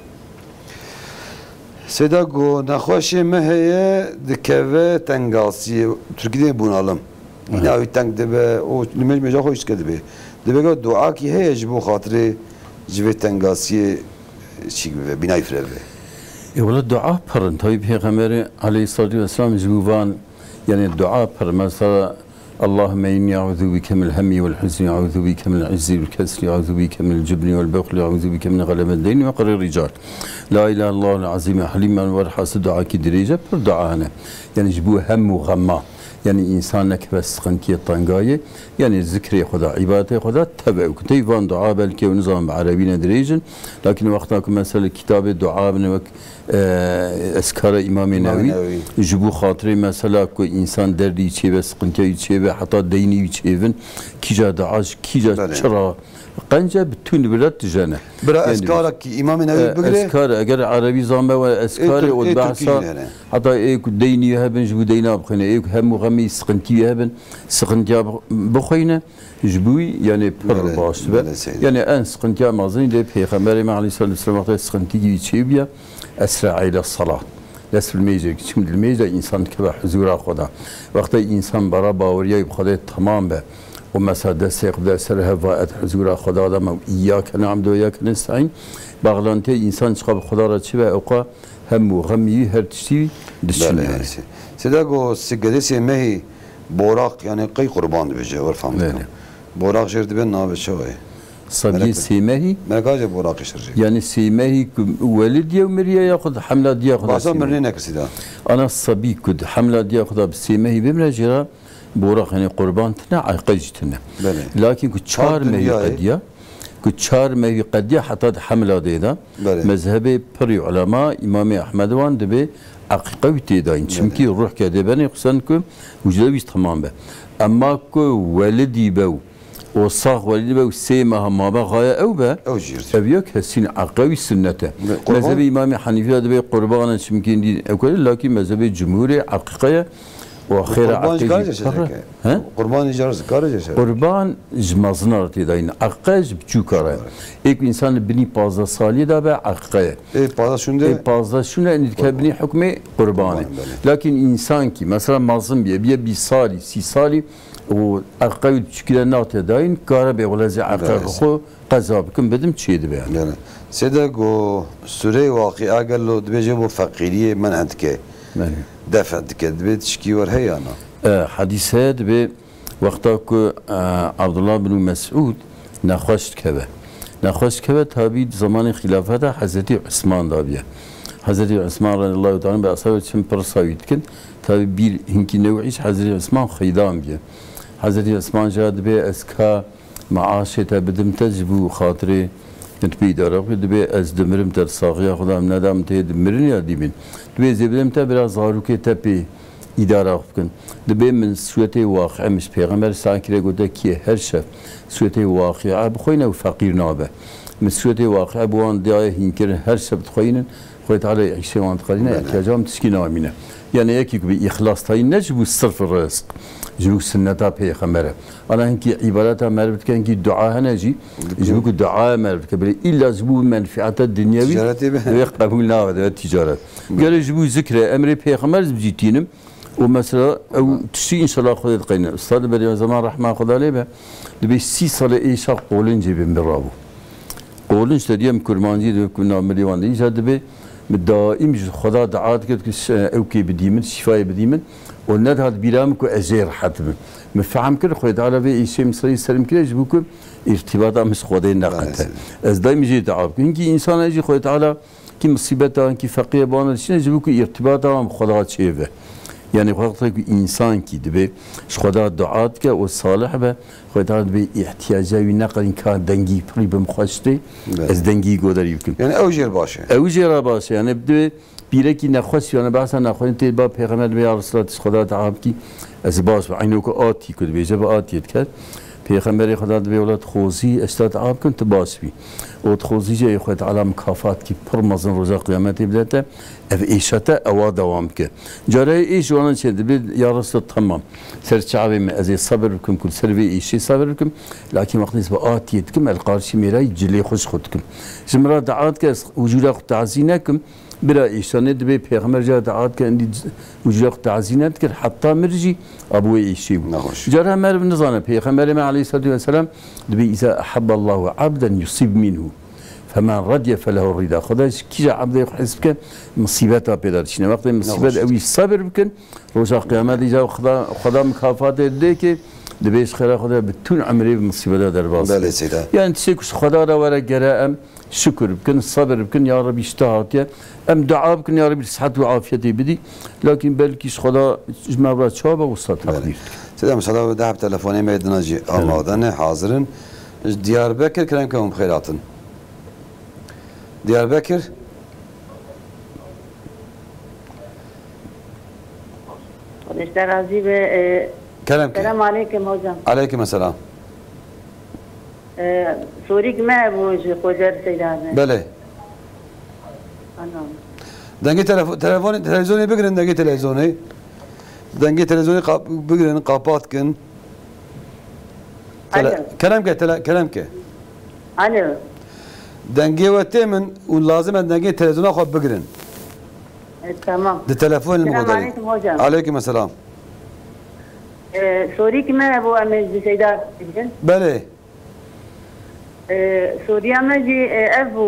Seyda go naxoşi meheye dikeve tengasi Türkiye'de bunalım. Yine o teng debe o nimej hoş kedibe. Debe go dua ki hej bu hatırı cive tengasi çiğve binay freve. ولا دعاء پرن تای پیغمبر علیه الصلاة والسلام جوان يعني الدعاء پر مثلا اللهم إني أعوذ بك من الهم والحزن أعوذ بك من العز والكسل أعوذ بك من الجبن والبخل أعوذ بك من غلبة الدين وقهر الرجال لا إله إلا الله العظيم حليم والحاس دعاء ki derece پر دعاءنا يعني جبو هم وغما yani insan ve sıkıntıya tangayı yani zikri Xuda, ibadeti Xuda tabi kutayvan dua belki o nizam Arabine derece lakin vakta mesela kitabı dua ne vak eskara İmam-ı Nevi jibu hatırı mesela ko insan derdi içi ve sıkıntı içi ve hatta dini içi kija da'aş kija çıra qanca bütün bilat tijane bira eskara ki İmam-ı Nevi bigre eskara eğer Arabi zamme ve eskara o bahsa hatta ek dini yahben jibu dini abkhine ek hem غمي سقنتي هبن سقنتي بخينه جبوي يعني بر باشبه يعني ان سقنتي مازين دي پیغمبر عليه الصلاه والسلام سقنتي يچيبيا اسرع الى الصلاه لسه الميجي şimdi الميجي insan كبا حضور خدا وقت insan برا باوريا بخدا تمام به ومسا دسق دسر هواء حضور خدا دم اياك نعبد واياك نستعين باغلانتي insan çıkıp خدا را چي و اوقا هم غمي her şey düşünüyor. Sedago sigedesi mehi borak yani kay kurban bece var famlı. Borak şerdi ben nabe şoy. Sabi simehi. Mekaje borak şerdi. Yani simehi velid yevmiriye yakud hamla diye yakud. Bazen merine kesida. Ana sabi kud hamla diye yakud simehi bimrejira بورا خاني قربان تنا عقيجتنا لكن كتشار ما يقديا كتشار ما يقديا حتى حمله ديدا مذهبي بري علماء امام احمد وان دبي عقيقه وتيداين چمكي روح كده بني خصنكم وجدوي تمام به اما كو ولدي بو وصاغ ولدي بو سيما ما بغايا او با ابيك هسين عقوي سنته مذهب امام حنيفه دبي قربان چمكي دي لكن مذهب جمهوري عقيقه وخير قربان جارز كارج قربان جمازنار تداين عقاج بچوكاره ايك انسان بني 15 سالي دا به عقايه 15 شونده 15 شونه ان كبني حكمه قرباني لكن انسان كي مثلا مازن بيه 20 سالي 30 سالي وعقايه بچكلنا تداين كاره به ولا زي عقاق خو قضا بكم بدم تشيد يعني سيدغو سوري واقعا قال له دبيجي بو فقيريه من عندك دفع دبيت شكي ورهي انا حديث هاد به وقتا عبد الله بن مسعود نخوشت كبه تابي زمان خلافته حضرت عثمان دابيه حضرت عثمان رضي الله تعالى عنه باصحابه چم پرساوید کن تابي bir hinki نوعيش حضرت عثمان خيدام بيه حضرت عثمان جاد به اسكا معاشته بدم تجبو خاطري كنت بيدار دبي از دمرم تر ساقيا خدام ندم تي دمرن يا ديبين دبي زبلم تا biraz zaruke tepi idare kın dibê min suwetê waqi'a mis pêxember sakire gote ki her şev suwetê waqi'a bi xwe ne feqîr nabe mis suwetê waqi'a bi wan diye hinkirin her şev dixwînin xwe teala îşê wan dixwîne ihtiyacam tiskî namîne yani yekî bi ihlas tayîn ne ji bu sırf rızk ji bu sünneta pêxembere ana hinkî îbareta merv dikin ki dua hene jî ji bu dua merv dike bilê illa ji bu menfiata dinyewî ve qebûl nabe ve ticaret gele ji bu zikre emrê pêxember bicîtînim ومثلا او تشي ان شاء الله خذ قينا استاذ بدي زمان رحمه خذ عليه دبي 6 سنه ايش قولن جيبين برافو قولن استديم كرمانجي كنا مليون دي دبي دائم خدا دعات كده او كي بديمن شفاي بديمن ولند هاد بيرامكو اجير حتم مفهم كده خد على في شيء مصري سلم كده جبوكم ارتباط مس خدين نقطه از دائم جي دعاب كي انسان يجي خد على كي مصيبته كي فقيه بان شنو جبوكو ارتباط مع خدا شيء يعني وقتی که انسان کی دبی خدا دعات که و صالح به خدا دبی احتیاجی نقل این کار دنگی پری بم خواسته از دنگی گوداری بکن يعني اوجر باشه اوجر باشه يعني دبی بیره کی نخواست يعني بحث نخواست تی با پیغمبر به رسولت خدا تعاب کی از باز و عینو که آتی کد بیجه با آتیت کرد پیغمبر خدا دبی ولاد خوزی استاد عاب کن تباس بی و خوزی جای خود علم کافات کی پر مزن روز قیامت بدته اف ایشته اوا دوام که جاره ایش وانا چه دبی یا رسول تمام سرچاوی می از صبر بکم کل سروی ایشی صبر بکم لکن وقتی با آتیت کم القارشی میرای جلی خوش خود کم جمرا دعات که وجود خود تعزینه کم برا ایشانه دبی پیغمبر جا دعات که اندی وجود خود تعزینه کر حتی مرجی ابو ایشی جاره مر بنظانه پیغمبر ما علیه الصلاه و السلام دبی اذا احب الله عبدا يصيب منه فمن رضي فله الرضا خداش كي عبد يحس بك مصيبتها بيدار شنو وقت مصيبه اوي صبر بكن روز قيامت يجا خدا مكافات ديك دبيش خير خدا بتون عمري بمصيبه در باز يعني تشكر خدا را ورا جراء شكر بكن صبر بكن يا رب اشتهات ام دعاء بكن يا رب صحه وعافيه بدي لكن بلكي خدا جمع شابه وسط تقدير سلام صلاه ذهب تلفوني ميدناجي آمادن حاضرن دياربكر كلامكم خيراتن Diyarbakır. Kardeşler Razi ve selam aleyküm hocam. Aleyküm selam. Soru kime bu kocar seydane? Bele. Anladım. Dengi televizyonu bigirin dengi televizyonu. Dengi televizyonu bigirin kapatkın. Kelam ke. Alo. دنگی و تیمن و لازم دنگی تلویزیون خود بگیرن. تمام. ده تلفن المقداری. علیکم hocam. علیکم السلام. سوری کمه ابو امجد سیدار بگن؟ بله. سوری امجد ابو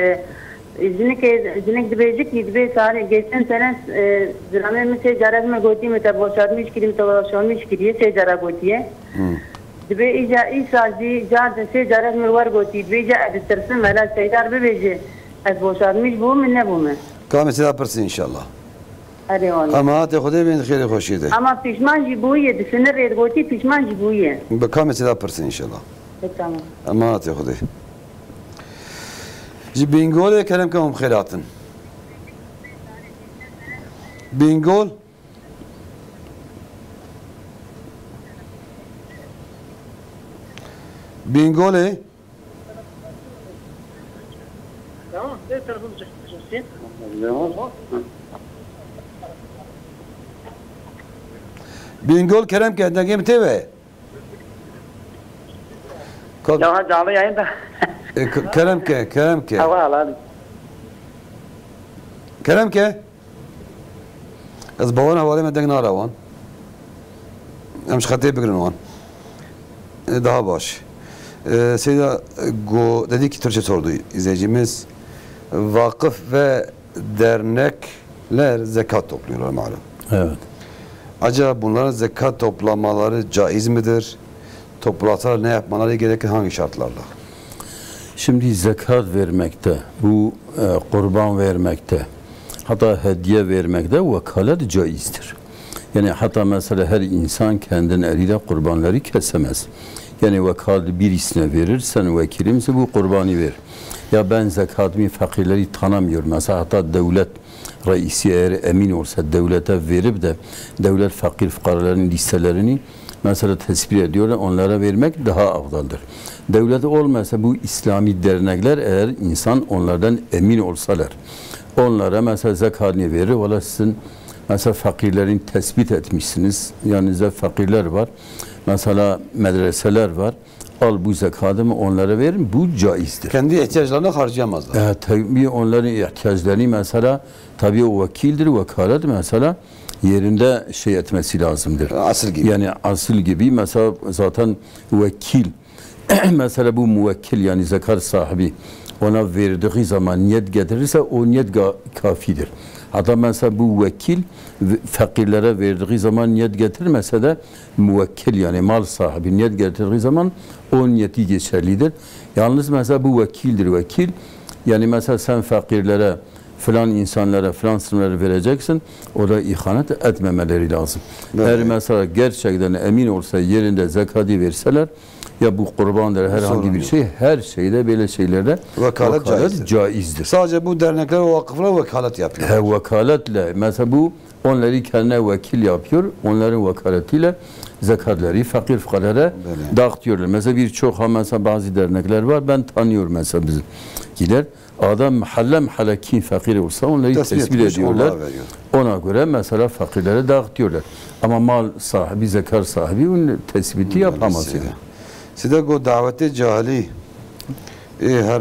iznik dibecik yedbe sare geçen sene zirame mi secaret mi goti mi taboşarmış kirim taboşarmış kiriye secara gotiye. دبي إجا إيساجي جاد سيجارة من ورقتي بيجا الترسم على سيدار بيجي أسبوعات مش بو من نبومه. كلام سيدار برسي إن شاء الله. اره والا اما هات خدا بین خیلی خوشیده اما پیشمان جی بویه دسنه رید گوتی پیشمان جی بویه بکام صدا پرسین انشالله تمام اما هات خدا جی بینگول کلم که هم خیراتن بینگول بینگوله Tamam, ne telefonu çekmişsin? بینگول کرم که دنگیم تیوه Ya canlı yayında. کرم که Hava al hadi. کرم که از باوان حوالی من دنگ ناره وان امش خطی بگرن وان daha baş Seyda Go dedi ki Türkçe sordu izleyicimiz vakıf ve dernekler zekat topluyorlar malum. Evet. Acaba bunların zekat toplamaları caiz midir? Toplasalar ne yapmaları gerekir hangi şartlarla? Şimdi zekat vermekte, bu kurban vermekte, hatta hediye vermekte vekalet caizdir. Yani hatta mesela her insan kendinin eliyle kurbanları kesemez. Yani vekalet birisine verir, sen vekilimse bu kurbanı ver. Ya ben zekatımı fakirleri tanımıyorum. Mesela hatta devlet reisi eğer emin olsa devlete verip de devlet fakir fukaraların listelerini mesela tespit ediyorlar, onlara vermek daha afdaldır. Devlet olmasa bu İslami dernekler eğer insan onlardan emin olsalar, onlara mesela zekatını verir, valla sizin mesela fakirlerin tespit etmişsiniz, yanınızda fakirler var, mesela medreseler var, al bu zekatımı onlara verin, bu caizdir. Kendi ihtiyaçlarını harcayamazlar. Tabii onların ihtiyaçlarını mesela, tabii o vekildir, vekalet mesela yerinde şey etmesi lazımdır. Asıl gibi. Yani asıl gibi mesela zaten vekil, mesela bu müvekkil yani zekat sahibi ona verdiği zaman niyet getirirse o niyet kafidir. Hatta mesela bu vekil fakirlere verdiği zaman niyet getirmese de müvekkil yani mal sahibi niyet getirdiği zaman o niyeti geçerlidir. Yalnız mesela bu vekildir vekil. Yani mesela sen fakirlere filan insanlara filan sınırları vereceksin. O da ihanet etmemeleri lazım. Evet. Eğer mesela gerçekten emin olsa yerinde zekatı verseler ya bu kurbandır herhangi bir şey her şeyde böyle şeylerde vekalet caizdir. Sadece bu dernekler ve vakıflar vekalet yapıyor. Vekaletle mesela bu onları kendine vekil yapıyor. Onların vekaletiyle zekatları fakir fukarara dağıtıyorlar. Mesela birçok mesela bazı dernekler var. Ben tanıyorum mesela bizimkiler. Adam mahalle kim fakir olsa onları tespit ediyorlar. Ona göre mesela fakirlere dağıtıyorlar. Ama mal sahibi, zekat sahibi onun tespiti yapamaz. Sida go davete cahili her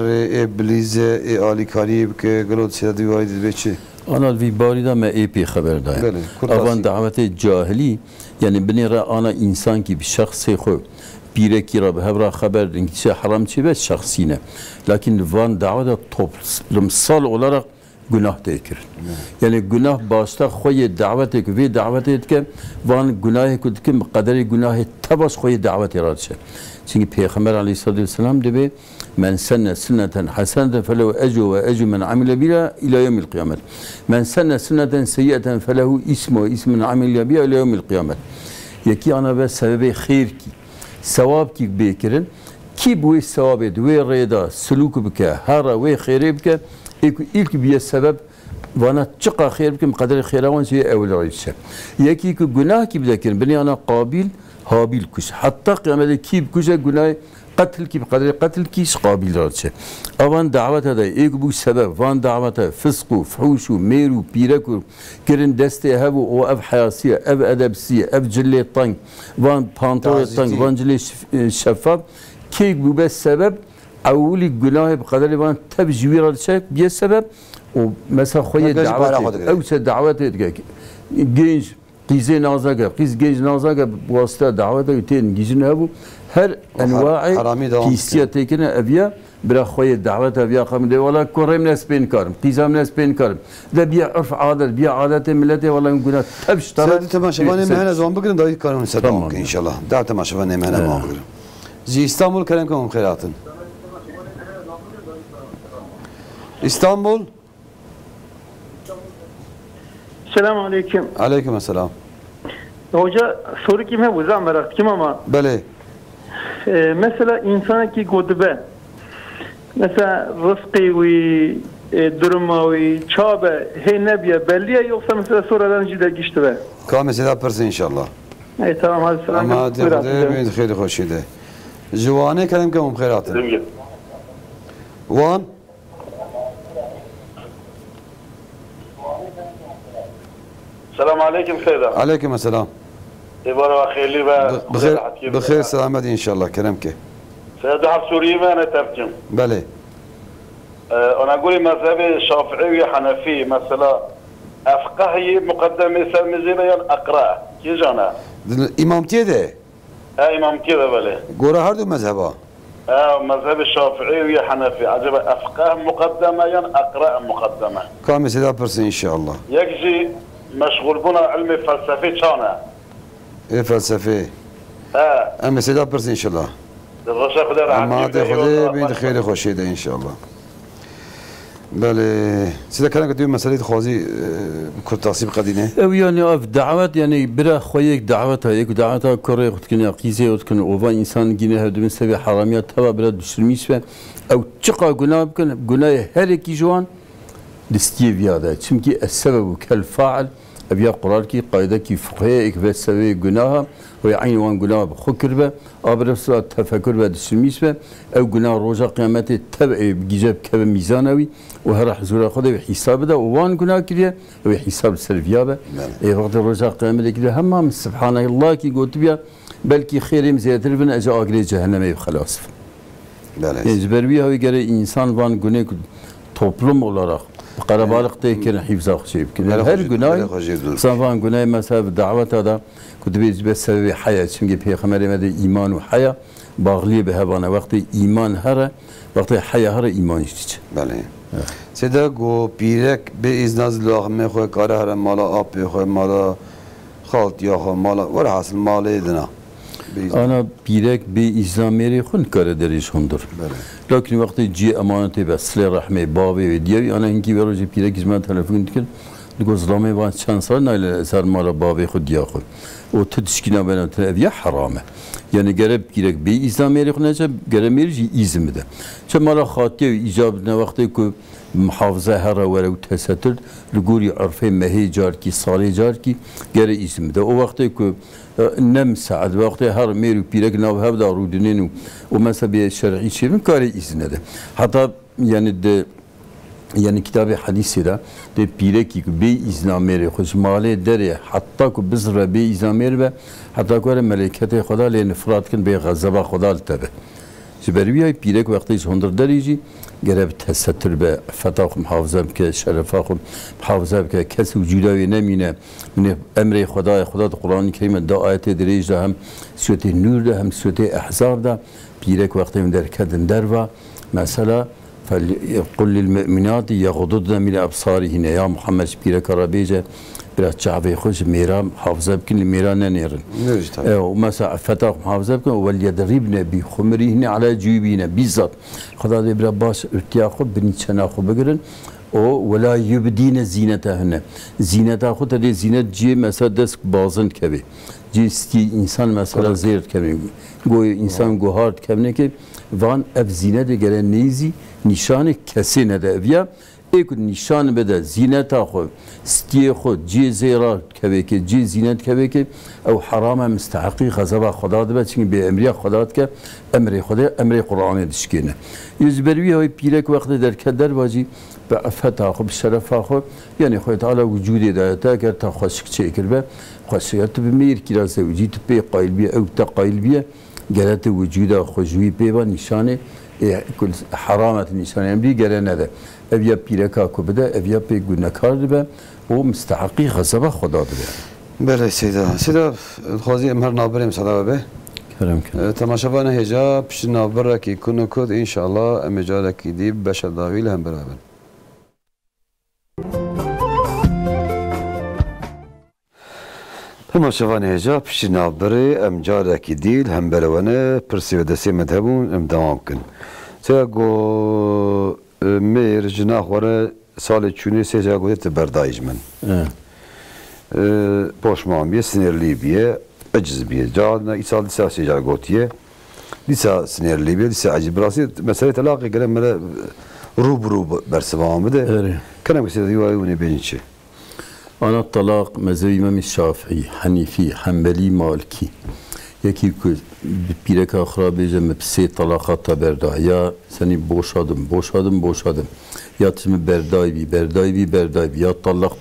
blize alikari ke galot sida divayid beçi. Ana vi barida me epey haberdayım. Avan davete cahili yani beni ra ana insan gibi şahsi xo bireki ra hevra haber din ki haram çi ve şahsine. Lakin van davada toplumsal olarak günah değildir. Yani günah başta xoye davet ek ve davet etke van günah kudkim kaderi günah tabas xoye davet yaratır. Çünkü Peygamber Aleyhisselatü Vesselam dedi men senne sünneten haseneten felehu ecu ve ecu men amile bila ila yevmil kıyamet. Men senne sünneten seyyiyeten felehu ismu ve ismen amile bila ila yevmil kıyamet. Yeki ana ve sebebi hayır ki sevap ki bekirin ki bu sevap ed ve reda suluku bike hara ve hayri bike ilk bir sebep vana çıka hayır bike kaderi hayravan şey evleriyse. Yeki ki günah ki bekirin beni ana kabil Habil kuş. Hatta kıyamete kim kuşa günah katil ki kaderi katil ki kabil rahatça. Avan davet ede ek bu sebep van davete fısku, fuhuşu, meru, pireku kirin desteği hevu o ev hayasiye, ev edebsiye, ev cille tank, van pantol tank, van cille şeffaf ki bu bes sebep avuli günah kaderi van tebjivir rahatça bir sebep o mesela xoye davet evse davet ede genç Kize nazaga, kiz genç nazaga vasıta davete üten gizine bu her enva'i hissiyattekine evya bira xoye davet evya kamide valla korem nespen karım, kizam nespen karım. Da bir örf adet, bir adete millete valla günah tebş taraf. Sadi temaşavanı mehane zaman bugün da karım sedam inşallah. Da temaşavanı mehane zaman bugün. Zi İstanbul kalem kamum khairatın. İstanbul. Selam aleyküm. Aleyküm selam. Hoca soru kime bu zaman merak kim ama Bele. mesela insana ki godbe mesela rızkı ve durumu ve çabe hey nebiye belliye yoksa mesela sonradan cide geçti be. Kamil seda pırsı inşallah. Tamam hadi selam. Ama de ben خیلی خوشیده. جوانه کلم که مخیرات. وان السلام عليكم سيدة. عليكم السلام. إبارة خيري بخير بخير سلامة إن شاء الله كلامك. سيدة حب سوري ما أنا ترجم. بله. أنا أقول مذهب الشافعي حنفي مثلا أفقهي مقدم سلمزينة أقرأ كي جانا. إمام تيده. إمام كذا بله. قرأ هردو مذهبه. مذهب الشافعي وحنفي عجب أفقه مقدمة أقرأ مقدمة. كامل سيدا برس إن شاء الله. يجي مشغول بنا علم فلسفي شانا. إيه فلسفي. أما سيدا برس إن شاء الله. الرشا خدا راح. أما هذا خدا بين خير خوشيده إن شاء الله. بله سيدا كلام كتير مسألة خوازي كل تقسيم قدينه. أو يعني أف دعوات يعني برا خويك دعوتها يك دعوتها كوري وتكن قيزة وتكن أوفا إنسان جينه هذا من سبب حراميات تبع برا دشرميش أو تشقى جناه بكن جناه هرك جوان دستيه فياده çünkü السبب كالفاعل أبيا قرار كي قاعدة كي فقهية إكبر سبب جناها ويعين وان جناه بخكر أبرز تفكر بدشرميش أو جناه رجع قيامته تبع بجيب كب ميزانوي وهرا حزور خده بحساب ده وان جناه كده وحساب سلفيابه إيه وقت رجع قيامته كده هم سبحان الله كي قلت بيا بلكي خيرهم زيادة بن أجا أجري جهنم خلاص. إجبارية هو يجري إنسان وان جناه toplum olarak karabalıktayken hifza kuşayıp her günah zaman günah mesela davete da kutubi bir sebebi hayat çünkü peygamberime de iman ve haya bağlı bir havana vakti iman hara vakti haya hara iman işte. Bale. Seda go pirek be iznaz lağme xoy kara hara mala ap xoy mala khalt ya xoy mala var hasıl mala edina. Ana pirek be izameri khun kare deriş hundur. Lakin vakti ci emaneti ve sıle rahme babi ve diye ana hinki veroji pirek izman telefon dikin gozlame van çansar nayle eser mala babi khud ya khud. O tedişkina bana teviye harame. Yani gerek pirek be izameri khunca geremeri izmide. Çamala khatiye icab ne vakti ku محافظه هر ولو تستر لقولي عرفه مهي جاركي صالي جاركي جري اسم ده او وقت كو نم ساعد وقت هر ميرو بيرك ناو هبدا رودنين ومسبي شرعي شيء من كاري اسم ده حتى يعني ده يعني كتاب حديث ده ده بيرك بي إزنامير خوش ماله دره حتى كو بزر بي إزنامير به حتى كو ملائكة خدا لنفراد كن بي غضب خدا التبه جبرية بيرك وقتي هندر دريجي جرب تستر به فتاق محافظة بك شرفاق محافظة بك كس وجوده نمينه من أمر خدا القرآن الكريم دا آيات دريج ده هم سورة النور ده هم سورة أحزاب ده بيرك وقت من دركدن دروا مثلا فقل للمؤمنات يغضضن من أبصارهن يا محمد بيرك ربيجه biraz çabe hoş miram hafıza bkin mirana nerin. ومثلا فتاق محافظة بكن وليضربن بخمرهن على جيوبهن bizzat. خدا ده biraz baş ارتياخو بني çanaxo بگرن o ولا يبدين زينتهن. زينتهو ده زينت جي mesela دست بازن کبی. جستی insan mesela زیرت کبی. گوی insan گوهارت کبنه که وان اف زینت گره نیزی نشان کسی نده ویا ایک نشان بده زینت خود ستی خود جی زیرات که که جی زینت که او حرام مستحقی غضب خدا ده چون به امری خدا که امر خدا امر قرآن دشکنه یزبروی های پیرک وقت در کدر واجی به فتح خود شرف خود یعنی خود تعالی وجود دایته که تا خشک چه کرده خشکت به میر کلاس وجود به قایل بی او تقایل بی جلت وجود خشوی به نشانه كل حرامة النسان يعني بيجري هذا أبيا بيركا كبدا أبيا بيجونا كاربا ومستحقي غصبة خدا ده. بله سيدا الخوازي أمهر نابريم سلام به. كلام تماشانا هجا بش نابرة كي كنا كود إن شاء الله أمجالك يديب بشر داويل هم برابر. تماشانا هجا بش نابرة أمجالك يديل هم برابر برسي ودسي مذهبون امدام كن. سياقو مير جناح ورا سال چوني سيجا قويت بردايج من. poşman biye, sinirli biye, aciz biye. Cahadına isal lisa şeyler gotiye. Lisa sinirli biye, lisa aciz. Burası mesele telakı gelen mele rubru bersivamı de. Kana mesela diyor onu beğençi. Ana talak mezhebi İmam Şafii, Hanifi, Hanbeli, Maliki. Yeki ki pirek ahra bejeme pse talakata berda. Ya seni boşadım. Ya timi berdaybi. Ya talak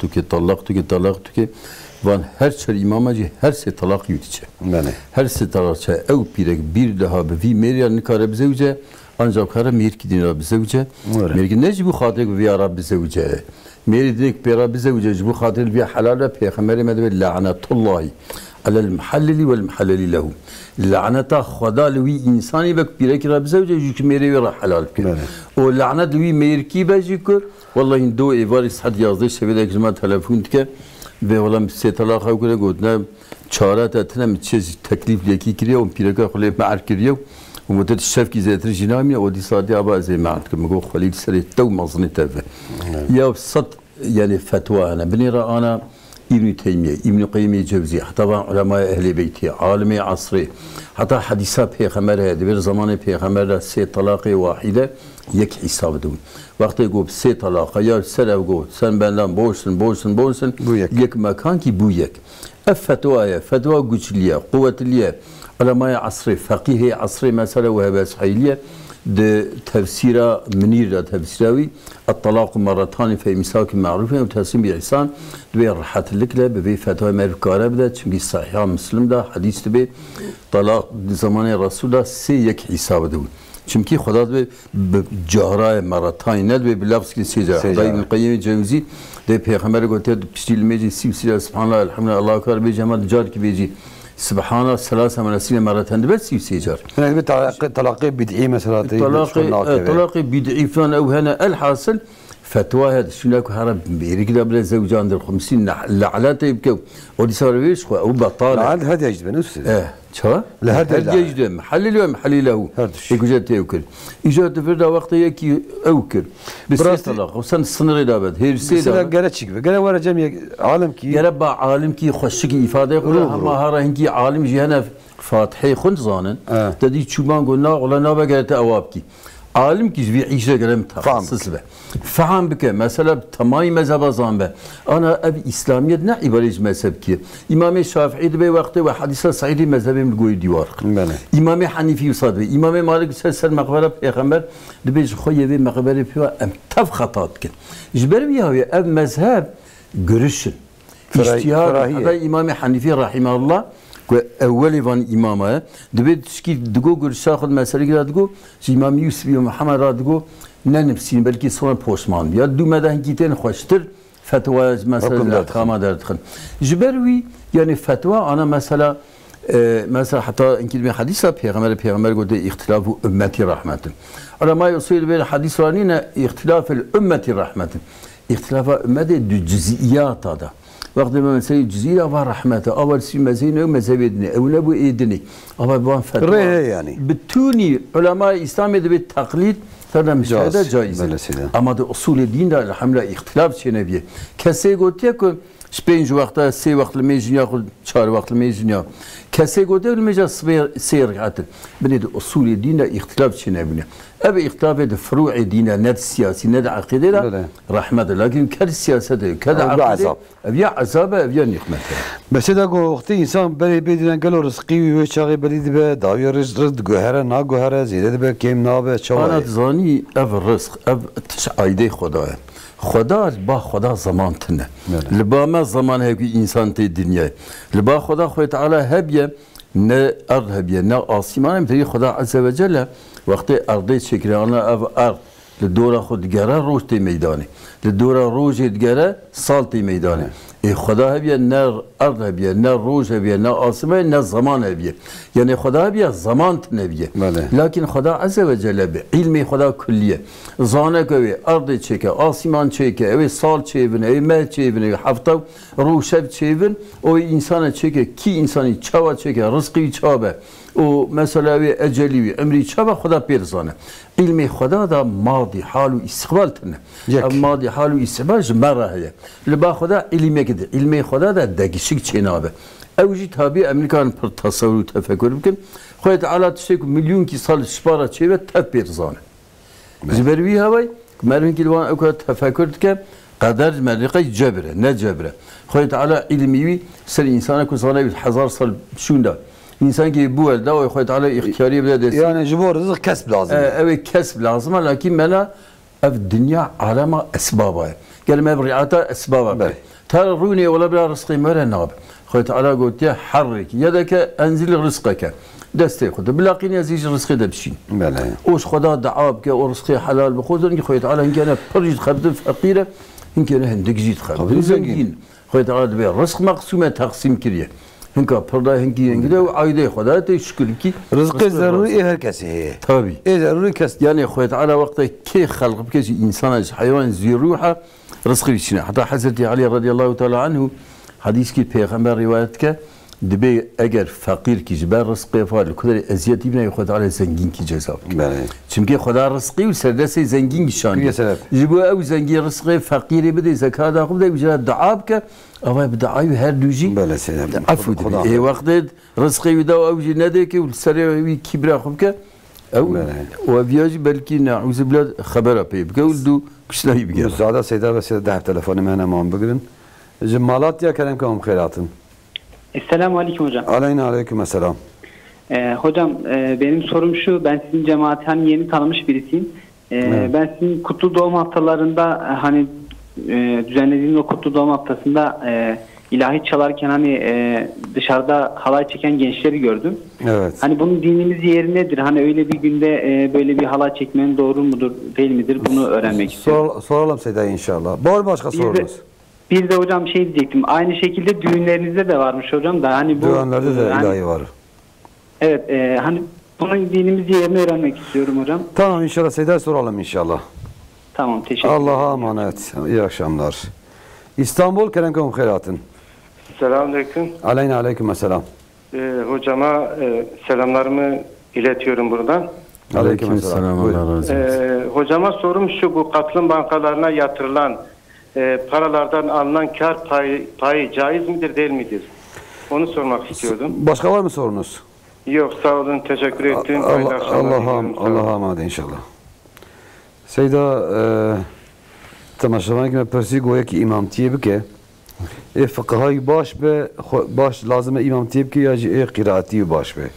tuke. Van her şey imamacı her se talak yutice. Her se talakça ev pirek bir daha bir meriyan nikare bize uce. Ancak kara mirki dinara bize uce. Mirki neci bu hatık bir ara bize uce. Meri dinik bir ara bize uce. Bu hatık bir halala peygamberi medve la'natullahi. Alel muhallili vel muhallili lehu. La'nata khada lwi insani bek pirek ara bize uce. Çünkü meri vera halal ki. O la'nat lwi mirki bejikür. Vallahi do evaris had yazdı şevede kızma telefon tike. Ve olam se talaka kule godna çarat etne mi çiz teklif leki kiriyor. On pirek khule ma'ar kiriyor. ومدة الشاف كي زادت الجنامية ودي صادي أبا زي ما عندكم نقول خليل سري تو مظني تفه يا صد يعني فتوى أنا بني أنا ابن تيمية ابن قيم الجوزية طبعا علماء أهل بيتي عالمي عصري حتى حديثات في خمر هذا بير زمان في خمر سي طلاق واحدة يك حساب دون وقت يقول سي طلاق يا سر يقول سن بنام بوشن يك مكان كي بويك فتوى قجلية قوة ليه علماء عصري فقيه عصري مثلا وهي صحيحية ده تفسير منير ده تفسيراوي الطلاق مرتان في مساك معروفة وتسمي بإحسان ده راحت لك له بفي فتوى مركارة بده çünkü صحيح مسلم ده حديث ده طلاق زمان الرسول ده سيك حساب ده çünkü خدا ده بجهرة مرتان ند بلفظ كي سيجا ده ابن قيم الجوزي ده پیغمبر گفته پشتیل میجی سیب سبحان الله الحمد لله الله اکبر بیجی هم جار کی بیجی سبحان الله ثلاثة مراسيل مرة بس سيجار. يعني طلاق بدعي مثلا. طلاق بدعي فلان أو هنا الحاصل فتوى هذا شنو لك هرب بيريك دبل زوجان در 50 لعلات يبكوا ودي صار ويش أو بطالة. لعل هذا يجد بنفس. شو؟ هذا يجد محل له. يجد تأكل. إجت فردا وقت يكي أوكل. بس طلاق وسن السنة دابد. هي بس لا قالت شيء قال ورا جميع عالم كي. قال با عالم كي خشكي إفادة يقول ما هرا هنكي عالم جهنا فاتحي خنزانن. تدي شومان قلنا ولا نابا قالت أوابكي. عالم کی جوی عیشه گرم تخصص به فهم بکه مثلا تمامی مذهب زان به انا اب اسلامیت نه عبارت مذهب کی امام شافعی به وقت و حدیث صحیح مذهب میگوی دیوار امام حنیفی وصاد به امام مالک سر مقبره پیغمبر دبیج خوی به مقبره پیو ام تف خطات کن جبر بیا اب مذهب گرشن اجتهاد حتی امام حنیفی رحمه الله أولي فان إمامه دبيت شكي دقو قل شاخد مسألة كده دقو إمام يوسف ومحمد را دقو ننفسين بلكي صورة بوشمان يا دو مدى هنكيتين خوشتر فتوى مثلا الأحكام دارتخن جبروي يعني فتوى أنا مثلا حتى إنك من حديثة بيغمر قد اختلاف أمتي رحمة على ما يصير بين الحديث رانينا اختلاف الأمة رحمة اختلاف أمتي دو جزئيات هذا وقت ما مسألة جزيرة ورحمته أول شيء مزينة ومزابدني أو نبو إيدني أول بان فتوى يعني بتوني علماء الإسلام بالتقليد ترى مش هذا جائز أما ده أصول الدين ده الحمد لله اختلاف شيء نبيه كسي قلت يكون شبين وقتها سي وقت الميجنيا خل شهر وقت الميجنيا كسي قلت يقول الميجا سير قاتل بني ده أصول الدين ده اختلاف شيء نبيه أبي اختلاف ده فروع الدين ند سياسي ند عقيدة رحمة لكن كذا السياسة كذا عقيدة أبي عذاب أبي نقمة بس إذا قو وقتي إنسان بري بيدنا قالوا رزقي وشاغي بريد به داوي رزق جوهرة نا جوهرة زيادة به كيم نابه شو أنا تزاني أب الرزق أب تشعيدي خداه خدا با خدا زمان تنه لبا ما زمان هيك إنسان تي الدنيا لبا خدا خوي تعالى هبيه نه أرض هبيه نه آسمان مثل خدا عز وجل وقت أرضي شكرانه أب أرض للدورة خود جرا روج تي ميداني للدورة روج تجرا صال تي ميداني خدا هبيه نه أرض هبيه نه روج هبيه نه آسمان نه زمان هبيه يعني خدا هبيه زمان تنبيه لكن خدا عز وجل بعلم خدا كلية زانه كوي أرض تشيكه آسمان تشيكه أو صال تشيفن أو مال تشيفن أو حفظه روشب تشيفن أو إنسان تشيكه كي إنساني تشوا تشيكه رزقي تشابه و مثلا اجلی و عمری چه خدا پیرزانه علم خدا دا ماضی حال و استقبال تنه ماضی حال و استقبال جمره هه لبا خدا علم کده علم خدا دا دقیقی چنابه اوجی تابع امریکان پر تصور و تفکر بکن خدا تعالی تشتیک میلیون کی سال شپاره چه و تف پیرزانه زبروی هوای مرهن کی دوان اوکا تفکر که قدر مرقه جبره نه جبره خدا تعالی علمیوی سر انسان کو سال 1000 سال شونده انسان کی بول دا و خدا تعالی اختیاری بده يعني جبور رزق كسب لازم evet كسب لازم لكن ملا اف الدنيا علامه اسبابها قال ما بريعته اسبابها ترى روني ولا بلا رزقي مرة ناب خدا تعالى قلت حرك يدك انزل رزقك دستي خد بلاقين يزيج رزقي دبشين بله وش خدا دعابك ورزقي حلال بخوزن خدا تعالى ان كان فرج خبز فقيره ان كان هندك جيت خبز زنجين خدا تعالى دبي الرزق مقسومه تقسيم كريه هنكا بردا هنكي هنكي وعايده خدا تشكر كي رزق ضروري هركسي هي طبي ايه ضروري كس يعني خدا تعالى وقت كي خلق بكسي انسان حيوان زي روحه رزقي بيشنا حتى حضرت علي رضي الله تعالى عنه حديث كي پیغمبر روایت که دبی اگر فقیر کی جبر رزقی فاد کدر ازیتی بنای خدا علی زنگین کی جزا بله چونکه خدا رزقی و سردستی زنگین شان جبو او زنگین رزقی فقیری بده زکات آخو بده وجرا دعاب که اوه بدعای هر دوجی بله سلام عفو دبی ای وقت رزقی ودا او جی نده که سری وی کبر آخو که او و بیاجی بلکی نعوذ بالله خبره پی بقول دو کشنایی بگیر مساعده سیدا و سیدا ده تلفن من امام بگیرن جمالات ya kelam خیراتın. Esselamu Aleyküm hocam. Aleyküm selam. Hocam benim sorum şu, ben sizin cemaati hani yeni tanımış birisiyim. Evet. Ben sizin kutlu doğum haftalarında hani düzenlediğiniz o kutlu doğum haftasında ilahi çalarken hani dışarıda halay çeken gençleri gördüm. Evet. Hani bunun dinimiz yeri nedir? Hani öyle bir günde böyle bir halay çekmenin doğru mudur, değil midir? Bunu öğrenmek istiyorum. Soralım Seda inşallah. Var başka sorunuz? Bir de hocam şey diyecektim. Aynı şekilde düğünlerinizde de varmış hocam da hani bu düğünlerde de ilahi var. Evet, hani bunun dinimiz yerini öğrenmek istiyorum hocam. Tamam inşallah Seda soralım inşallah. Tamam teşekkür ederim. Allah'a emanet. İyi akşamlar. İstanbul Kerenkom Khairatın. Selamünaleyküm. Aleyküm selam. Hocama selamlarımı iletiyorum buradan. Aleyküm selam. Hocama sorum şu, bu katılım bankalarına yatırılan paralardan alınan kar payı caiz midir değil midir? Onu sormak istiyordum. Başka var mı sorunuz? Yok sağ olun, teşekkür ettim. Allah'a emanet inşallah. Seyda temaşavan ki persi goya ki imamtiye bike fıkıhay baş lazım imamtiye bike ya kıraati baş be.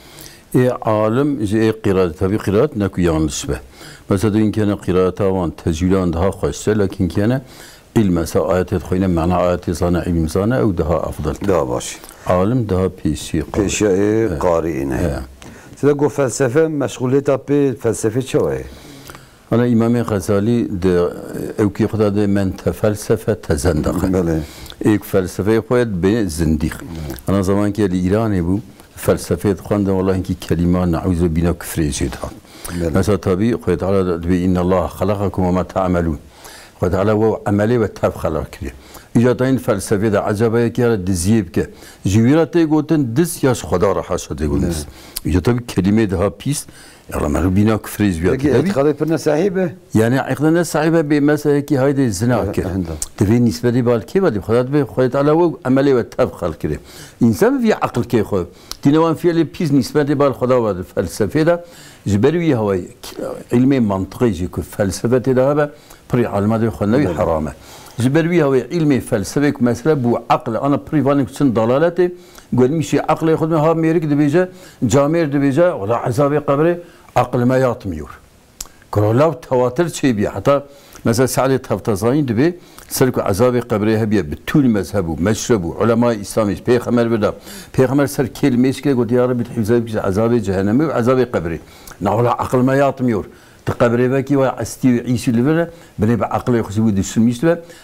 عالم جه قرات تبي قرات نكو yanlış be. Mesela in kana qiraata wan tezwilan daha khoşsa lakin kana ilmasa ayet khoyna mana ayet sana ilm sana او daha afdal. Daha baş. Alim daha pesi. Pesi qari'ine. Size go felsefe meşguliyeta pe felsefe çoğu. Ana İmam Gazali de evki khada de men tefelsefه tezendaq. Bale. Ek felsefe khoyt be zindiq. Ana zaman ki İran bu فلسفه خواندن والله اینکه کلمه نعوذ بالله کفر جدا مثلا طبیعی خدا تعالی به ان الله خلقكم وما تعملون خدا تعالی و عملی و تب خلق کرد ایجاد این فلسفه ده عجبه که دزیب که جویرات گوتن دس یاش خدا را حاشا گوتن ایجاد طبیعی کلمه ده پیس يلا ما بينا كفريز بيا اعتقاد فرنا صاحبه يعني عقدنا صاحبه بمثلا كي هيدي الزنا تبي نسبه دي بالكي بدي خدات به خدات على و عملي وتبخل كده انسان في عقل كي خو دينوان في اللي بيز نسبه دي بال خدا و فلسفه ده جبروي هواي علمي منطقي جيكو فلسفه ده هبه بري علماء خنوي حرامه جبروي هواي علمي فلسفه مثلا بو عقل انا بريفانك سن ضلالته قال مشي عقل ياخذ ها ميرك دبيجه جامير دبيجه ولا عذاب قبره عقل ما يطميور قالوا لو تواتر شيء بي حتى مثلا سعد تفتزاين دبي سلك عذاب قبره هبيه بتول مذهبه مشربه علماء اسلامي پیغمبر بدا پیغمبر سر كلمه كده قلت يا رب تحفظك عذاب جهنم وعذاب قبره نقول عقل ما يطميور تقبره بكي واستي عيسى اللي بني بعقل يخسبوا دسميش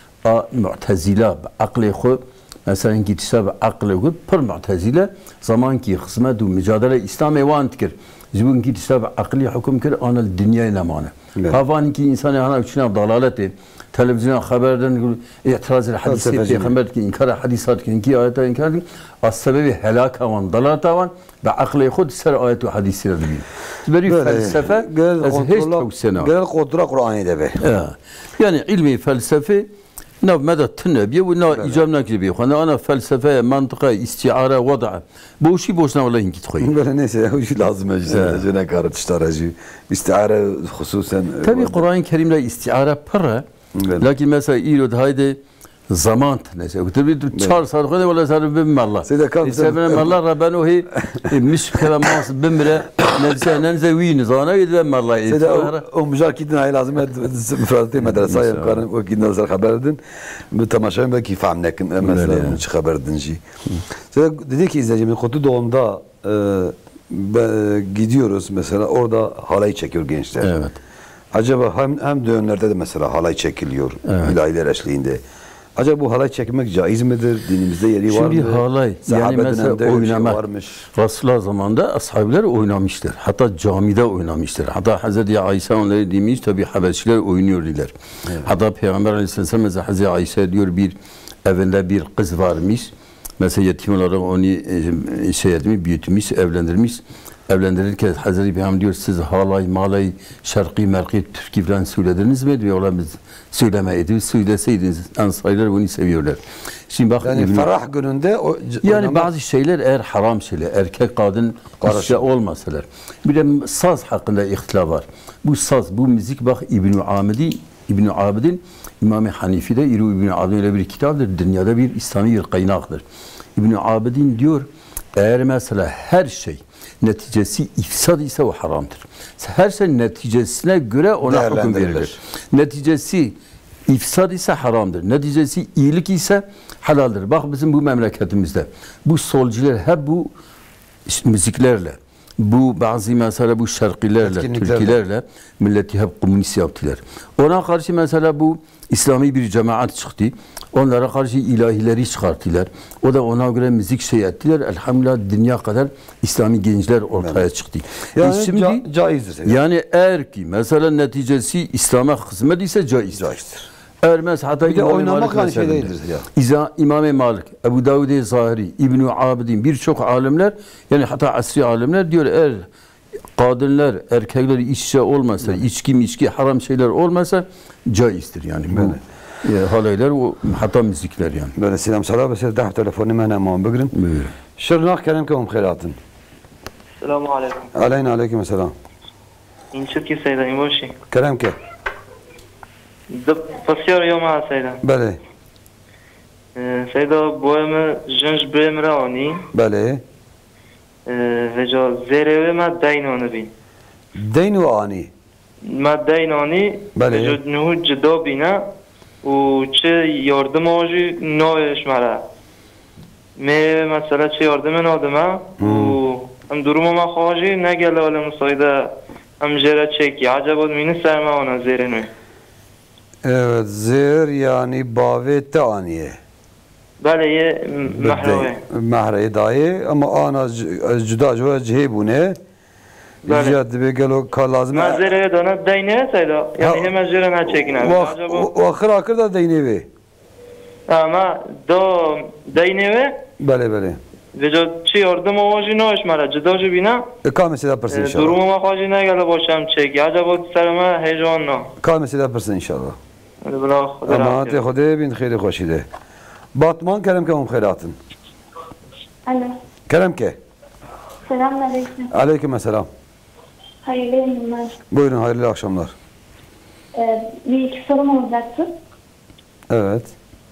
معتزله بعقل خو مثلا ki tisab aklı gibi per mu'tezile zaman ki hizmet ve mücadele İslam evan tikir. Zibun ki tisab akli hüküm kir anal dünya ile mane. Havanın ki insanı hana üçüne dalaleti. Televizyona haberden itiraz hadisi peygamber ki inkar hadisat ki ayet inkar az sebebi helak avan dalat avan ve aklı khud ser ayet ve hadisler diyor. Beri felsefe az hiç çok sene. Genel kodra Kur'an'ı da be. Yani ilmi felsefe ne مدى تنبيه ونا إجابنا كذبيه خنا أنا فلسفة منطقة استعارة وضع بوشي بوشنا والله إنك تخيل. بلا نيسه هو شيء لازم أجينا كارت اشتراجي استعارة خصوصا. تبي القرآن الكريم لا استعارة برا لكن مثلا إيرود هايدي zaman neyse tabii çar sarıkı valla sarı bin mallah. İstefene mallah Rabbanu hi miş kelamaz bimre neyse win zana gidem mallah. Seda o müzakidin hay lazım müfradati medrese yakarın o gidin nazar haberdin. Bu tamaşayın belki fahmnekin mesela hiç haberdin ji. Seda dedi ki izleyicimin kutu doğumda gidiyoruz mesela orada halay çekiyor gençler. Evet. Acaba hem düğünlerde de mesela halay çekiliyor ilahiler eşliğinde. Acaba bu halay çekmek caiz midir? Dinimizde yeri var mı? Şimdi halay yani mesela oynamak Resulullah zamanında ashablar oynamışlar. Hatta camide oynamışlar. Hatta Hazreti Ayşe onları demiş tabi Habeşiler oynuyorlar. Evet. Hatta Peygamber Aleyhisselam mesela Hazreti Ayşe diyor bir evinde bir kız varmış. Mesela yetim olarak onu büyütmüş, evlendirmiş. Evlendirirken Hazreti Peygamber diyor siz halay, malay, şarkı, merkı, türkü falan söylediniz mi? Diyorlar biz söylemeydi. Söyleseydiniz Ansariler bunu seviyorlar. Şimdi bak yani ferah gününde yani bazı şeyler eğer haram şeyler, erkek kadın işte olmasalar. Bir de saz hakkında ihtilaf var. Bu saz, bu müzik bak İbn-i Abidin İmam-ı Hanifi'de İbn-i Abidin öyle bir kitaptır. Dünyada bir İslami bir kaynaktır. İbn-i Abidin diyor eğer mesela her şey neticesi ifsad ise o haramdır. Her şey neticesine göre ona hüküm verilir. Neticesi ifsad ise haramdır. Neticesi iyilik ise halaldir. Bak bizim bu memleketimizde bu solcular hep bu müziklerle, bu bazı mesela bu şarkılarla, türkülerle milleti hep komünist yaptılar. Ona karşı mesela bu İslami bir cemaat çıktı. Onlara karşı ilahileri çıkarttılar. O da ona göre müzik şey ettiler. Elhamdülillah dünya kadar İslami gençler ortaya çıktı. Yani şimdi caizdir. Yani eğer ki mesela neticesi İslam'a hizmet ise caizdir. Eğer mesela hatta oynamak aynı şey değildir ya. İmam-ı Malik, Ebu Davud-i Zahiri, İbn-i Abidin birçok alimler yani hatta asri alimler diyor eğer kadınlar, erkekler iç içe olmasa, içki haram şeyler olmasa caizdir yani. Bu halaylar o hatta müzikler yani. Böyle selam salam ve dah telefonu mena mağam bugün. Şırnak kerim kum khairatın. Selamun aleyküm. Aleyna aleyküm selam. İnşallah ki seyda imorşi. Kerim ke. Pasıyor yoma seyda. Bale. Seyda boyamı jınj bremra oni. Bale. Ve jo zerewe ma daynonu bin. Daynu ani. Ma daynoni. Ve jo nuhu cdo bina. و چه یاردم آجی نایش مرا می مثلا چه یاردم نادمه و هم دروم ما خواهی نگل آل مسایده هم جره çeki acaba mini serme ona zerini. Evet zer yani bavette aniye. Bale ye mahrawe. Mahrawe daye ama ana cüda cüda cehbune. Ziyad begelo kal lazım. Mazere dona dayne sayda. Yani hemen jere ne çekine. O ahır da dayne ve. Ama do dayne ve. Bale bale. Ve jo çi yardım oji noş mara cüda bina. Kal mesela persin inşallah. Duruma xaji ne gele başam çeki. Acaba serme heyecan no. Kal mesela persin inşallah. Allah Ama te Xude bin xeyri xoşide. Batman kerem ke khairatın. Alo. Kerem ke. Selamünaleyküm. Aleykümselam. Hayırlı yayınlar. Buyurun hayırlı akşamlar. Bir iki sorum olacaktı. Evet.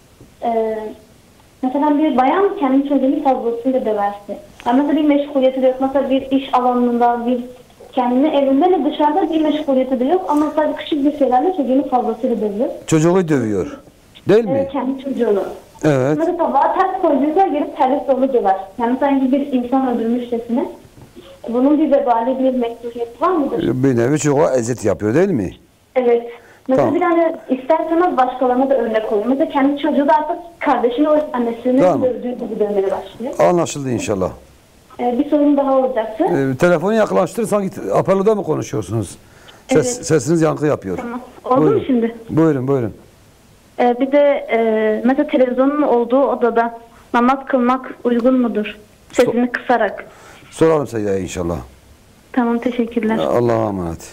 Mesela bir bayan kendi çocuğunu fazlasıyla döverse. Mesela bir meşguliyeti de yok. Mesela bir iş alanında, bir kendini evinde ve dışarıda bir meşguliyeti de yok. Ama sadece küçük bir şeylerle çocuğunu fazlasıyla dövüyor. Çocuğu dövüyor. Değil mi? Kendi çocuğunu. Evet. Mesela tabağa ters koyduğunda gelip terlik dolu döver. Yani sanki bir insan öldürmüşçesine. Bunun bir vebali, bir mekruhiyeti var mıdır? Bir nevi çocuğa eziyet yapıyor değil mi? Evet. Mesela tamam. Bir tane isterseniz başkalarına da örnek oluyor. Mesela kendi çocuğu da artık kardeşini o annesini dövdüğü gibi dövmeye başlıyor. Anlaşıldı inşallah. Bir sorun daha olacaktı. Telefonu yaklaştır sanki aparlıda mı konuşuyorsunuz? Evet. Sesiniz yankı yapıyor. Tamam. Oldu mu şimdi? Buyurun. Bir de mesela televizyonun olduğu odada namaz kılmak uygun mudur? Sesini kısarak. Soralım Seyya'ya inşallah. Tamam, teşekkürler. Allah'a emanet.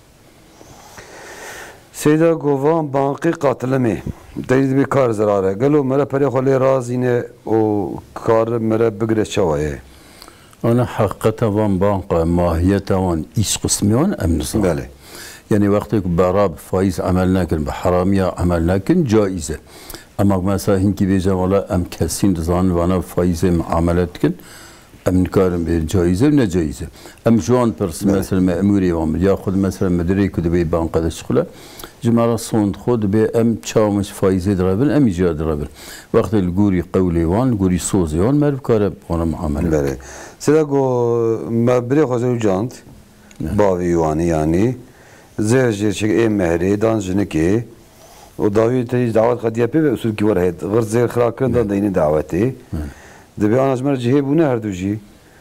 Seyda govan bankı katılımı. Deyid bir kar zararı. Galo mera peri khali razine o kar mera bigre çavaye. Ana hakikata van banka mahiyeta van iş kısmı em nizam. Bale. Yani vakti ki barab faiz amel nakin, haramiye amel nakin caize. Ama mesela hinki diyeceğim valla em kesin zan vana faize muamelet kin. Em nikarim bir caize ne caize. Em şu an pers mesela memuri var. Ya khud mesela müdiri kudu bankada şıkla. Cumara son khud be em çamış faize drabil em icra drabil. Vakti el-guri qavli van, guri sozi van merv kare ona muamele. Bale. Seda go mebri khazul jant. Bavi yuani yani. Zerje çek em mehri danjını ki o davet davet kad yapı ve usul ki var hayat. Gır zer khrakın da yine daveti. Debi anajmer cihe bu ne her duji.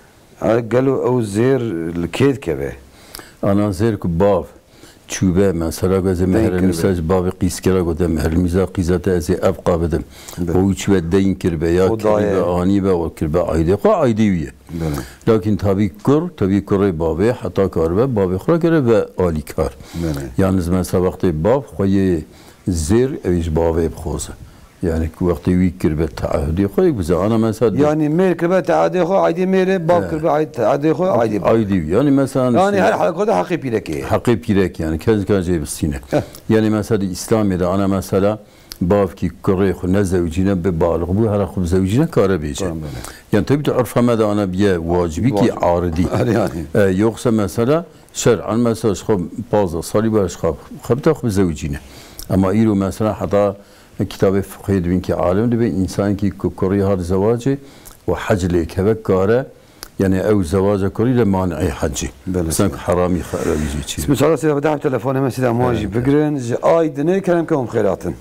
Galo o zer ked keve. Ana zer ku bav çube mesela gaze meher mesaj bav qiskera gode meher miza qizata az abqa bedem. O çube deyin kirbe ya kirbe ani be o kirbe ayde ko aydiye. Lakin tabi kur bav hatta kar ve bav khra kere ve ali kar. Yalnız mesela vakti bav khoye zer eviş bav bkhoza. Yani vakti wikir be taahudi khoy bize ana mesela yani mer kirbe taahudi khoy aydi mer bav kirbe taahudi khoy aydi yani mesela yani her halkada hakip pireki hakip pirek yani kez kaje bisine yani mesela İslamiyet'te ana mesela bav ki kore khu ne zevcine be balık bu her khu zevcine kare bece yani tabii ki arfamada ana bir vacibi ki aridi yani yoksa mesela şer'an mesela khu bazı sali baş khu khabta khu zevcine ama iru mesela hatta kitab-ı fıkhiye bin ki alim de bir insan ki kuri har zavacı ve hacli kebek kare yani ev zavaca kuri ile mani hacı. Sanki harami kharabici için. Bismillah size davet telefonu mesela muacib bigrin aydını kelam kum khairatın.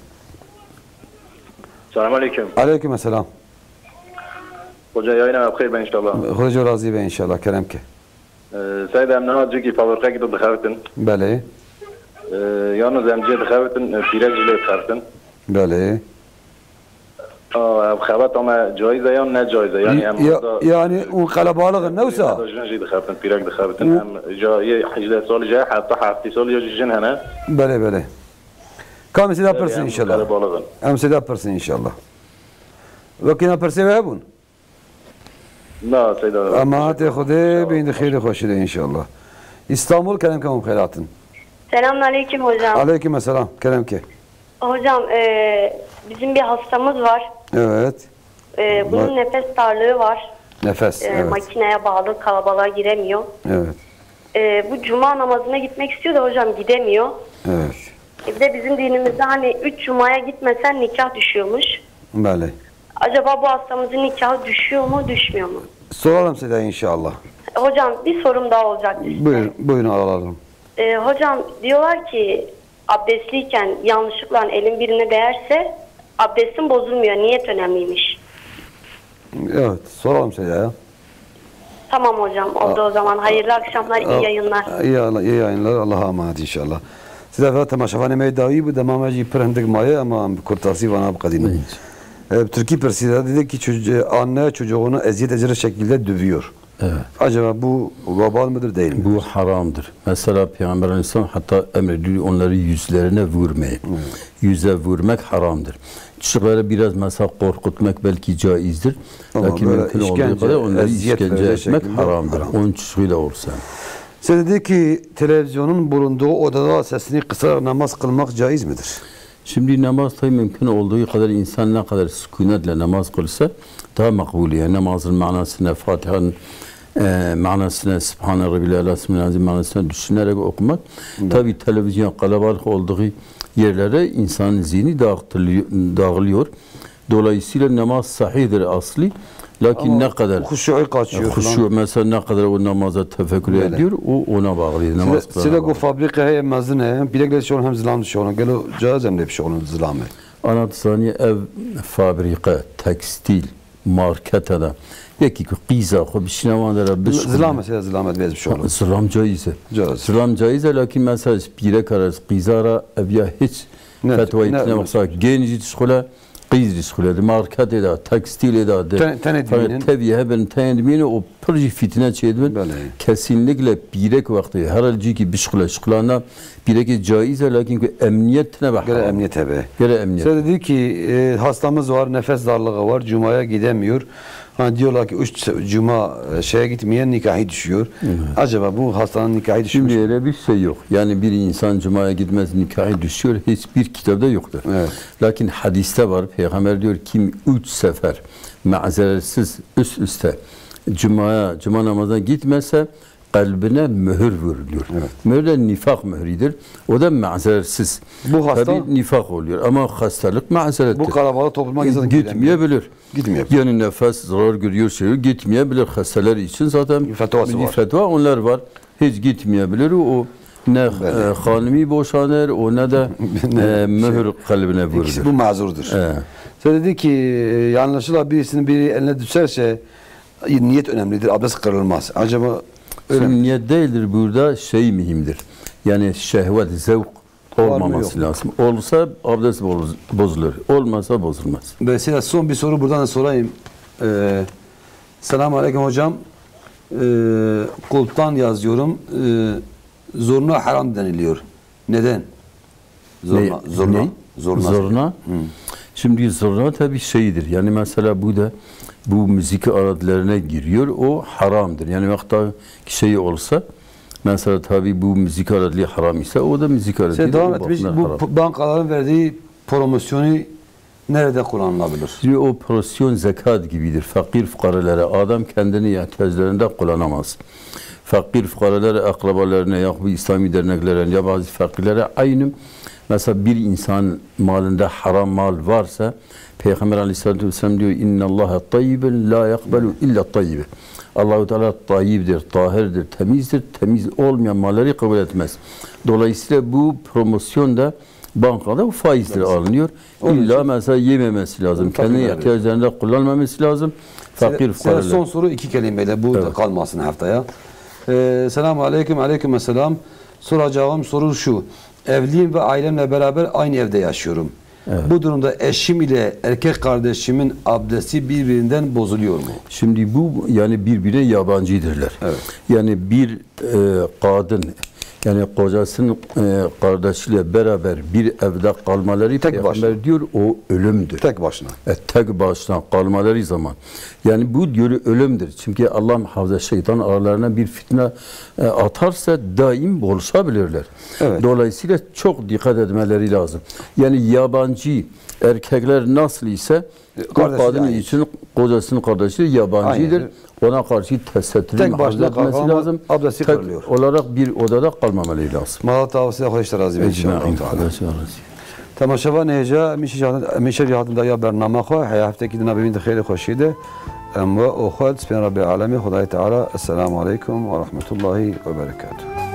Selamun aleyküm. Aleyküm selam. Hoca yayına bخير ben inşallah. Hoca razı be inşallah kelam ki. Sayda amna ciki fabrika gidiyor dxavetin. Bale. Yalnız emce dxavetin pirajle dxavetin. بله خبرت ama caize ya ne caize yani o kalabalık neyse جنجي دخلتن بيراك دخلتن جاي حجله سول جاي حتى حتى سول يجي جن هنا بله كم سيدا برسن ان شاء الله ام سيدا برسن ان شاء الله وكنا برسن وابون لا سيدا اما تاخذ بين خير خوشده ان شاء الله İstanbul kelam kum khairatın. Selamünaleyküm hocam. Aleykümselam kelam ki. Hocam bizim bir hastamız var. Evet. Bunun nefes darlığı var. Nefes, evet. Makineye bağlı, kalabalığa giremiyor. Evet. Bu cuma namazına gitmek istiyor da hocam gidemiyor. Evet. Bir de bizim dinimizde hani 3 cumaya gitmesen nikah düşüyormuş. Böyle. Acaba bu hastamızın nikahı düşüyor mu, düşmüyor mu? Soralım size inşallah. Hocam bir sorum daha olacak. Buyurun alalım. Hocam diyorlar ki abdestliyken yanlışlıkla elin birine değerse abdestin bozulmuyor. Niyet önemliymiş. Evet, soralım size ya. Tamam hocam. Oldu o zaman. Hayırlı akşamlar, iyi yayınlar. İyi yayınlar. Allah'a emanet inşallah. Size ve temaşafane meydavi bu demamacı pırındık maya ama kurtası vana bu kadını. Türkiye Persi'de dedi ki anne çocuğunu eziyet edici şekilde dövüyor. Evet. Acaba bu vebal mıdır değil mi? Bu haramdır. Mesela Peygamber Aleyhisselam hatta emrediyor onları yüzlerine vurmayı. Yüze vurmak haramdır. Çocukları biraz mesela korkutmak belki caizdir. Lakin mümkün olduğu kadar onları işkence etmek haramdır. Onun çocuğuyla olsa. Sen dedi ki televizyonun bulunduğu odada sesini kısarak namaz kılmak caiz midir? Şimdi namaz tabi mümkün olduğu kadar insan ne kadar sükunetle namaz kılsa daha makbul. Yani namazın manasına, Fatiha'nın manasına, Subhane Rabbil Ala Bismillahirrahmanirrahim manasına düşünerek okumak. Tabi televizyon kalabalık olduğu yerlere insanın zihni dağılıyor. Dolayısıyla namaz sahihdir asli. Lakin ne kadar huşu'u kaçıyor. Huşu mesela ne kadar o namaza tefekkür ediyor, o ona bağlı. Namaz Size bu fabrikaya mezune, bilekler şoğun hem zilamlı şoğun. Gelo cazem de bir şoğun zilamı. Anat saniye ev fabrika, tekstil, markete de. Yeki ki qiza xo bişinavan da biş. Zılam mesela zılamet bez bir şey olur. Zılam caize. Zılam caize lakin mesela pire karas qizara ebiya hiç fetvayı ne mesela genci tşkula قيز خلاد ماركات دا تكستيل دا tabii hemen tendimini o proje fitne çedin kesinlikle birek vakti herhalde ki bişkula birek caize lakin ki emniyetine bak. Gene emniyet tabi. Gene emniyet. Size dedi ki hastamız var, nefes darlığı var, cumaya gidemiyor. Hani diyorlar ki 3 cuma şeye gitmeyen nikahı düşüyor. Acaba bu hastanın nikahı düşüyor? Şimdi öyle bir şey yok. Yani bir insan cumaya gitmez nikahı düşüyor. Hiçbir kitapta yoktur. Evet. Lakin hadiste var. Peygamber diyor kim 3 sefer mazeretsiz üst üste cuma namazına gitmezse kalbine mühür vuruluyor. Evet. Mühür de nifak mühridir. O da mazeretsiz. Bu hasta tabii nifak oluyor ama hastalık mazerettir. Bu kalabalık topluma gitmeyebilir. Yani nefes zarar görüyor şey gitmeyebilir. Hastalar için zaten fetva onlar var. Hiç gitmeyebilir. O ne hanımı boşanır o ne de mühür kalbine vurur. İkisi bu mazurdur. Sen dedi ki yanlışlıkla biri eline düşerse niyet önemlidir. Abdest kırılmaz. Acaba öyle niyet değildir burada şey mühimdir. Yani şehvet, zevk olmaması lazım. Olursa abdest bozulur. Olmazsa bozulmaz. Mesela son bir soru buradan da sorayım. Selamun Aleyküm hocam. Kulptan yazıyorum. Zoruna haram deniliyor. Neden? Zoruna. Şimdi zoruna tabii şeydir. Yani mesela bu müzik aletlerine giriyor. O haramdır. Yani hatta şey olsa mesela tabii bu müzik aletleri haram ise o da müzik aleti. Sen devam etmiş. Bu bankaların verdiği promosyonu nerede kullanılabilir? Şimdi o promosyon zekat gibidir. Fakir fukaralara adam kendini ihtiyaçlarında kullanamaz. Fakir fukaralara, akrabalarına ya bu İslami derneklerine ya bazı fakirlere aynı. Mesela bir insan malında haram mal varsa Peygamber Aleyhisselatü Vesselam diyor İnnallâhe tayyibun la yakbelu illa tayyibe. Allah-u Teala tayyibdir, tahirdir, temizdir. Temiz olmayan malları kabul etmez. Dolayısıyla bu promosyon da bankada faizle alınıyor. İlla mesela yememesi lazım. Kendi ihtiyaçlarında kullanmaması lazım. Fakir fukaralar. Son soru 2 kelimeyle bu da kalmasın haftaya. Selamun Aleyküm. Aleykümselam. Soracağım soru şu. Evliyim ve ailemle beraber aynı evde yaşıyorum. Evet. Bu durumda eşim ile erkek kardeşimin abdesti birbirinden bozuluyor mu? Şimdi bu yani birbirine yabancıdırlar. Evet. Yani bir kadın yani kocasının kardeşiyle beraber bir evde kalmaları Peygamber diyor o ölümdür. Tek başına. Tek başına kalmaları zaman. Yani bu diyor ölümdür. Çünkü Allah muhafaza şeytan aralarına bir fitne atarsa daim buluşabilirler. Evet. Dolayısıyla çok dikkat etmeleri lazım. Yani yabancı erkekler nasıl ise o kadın için kocasının kardeşi yabancıdır. Aynen. Ona karşı tesettürün etmesi lazım. Abdesti kırılıyor. Olarak bir odada kalmamalı lazım. Mağla tavsiye hoş razı inşallah. Tamaşava neca mişe cihatında ya bername xwe hayaftaki dinabin de xeyli xoşide. Em ve o xwed spen Rabbi alemi Xuday Teala. Esselamu Aleyküm ve Rahmetullahi ve Berekatuhu.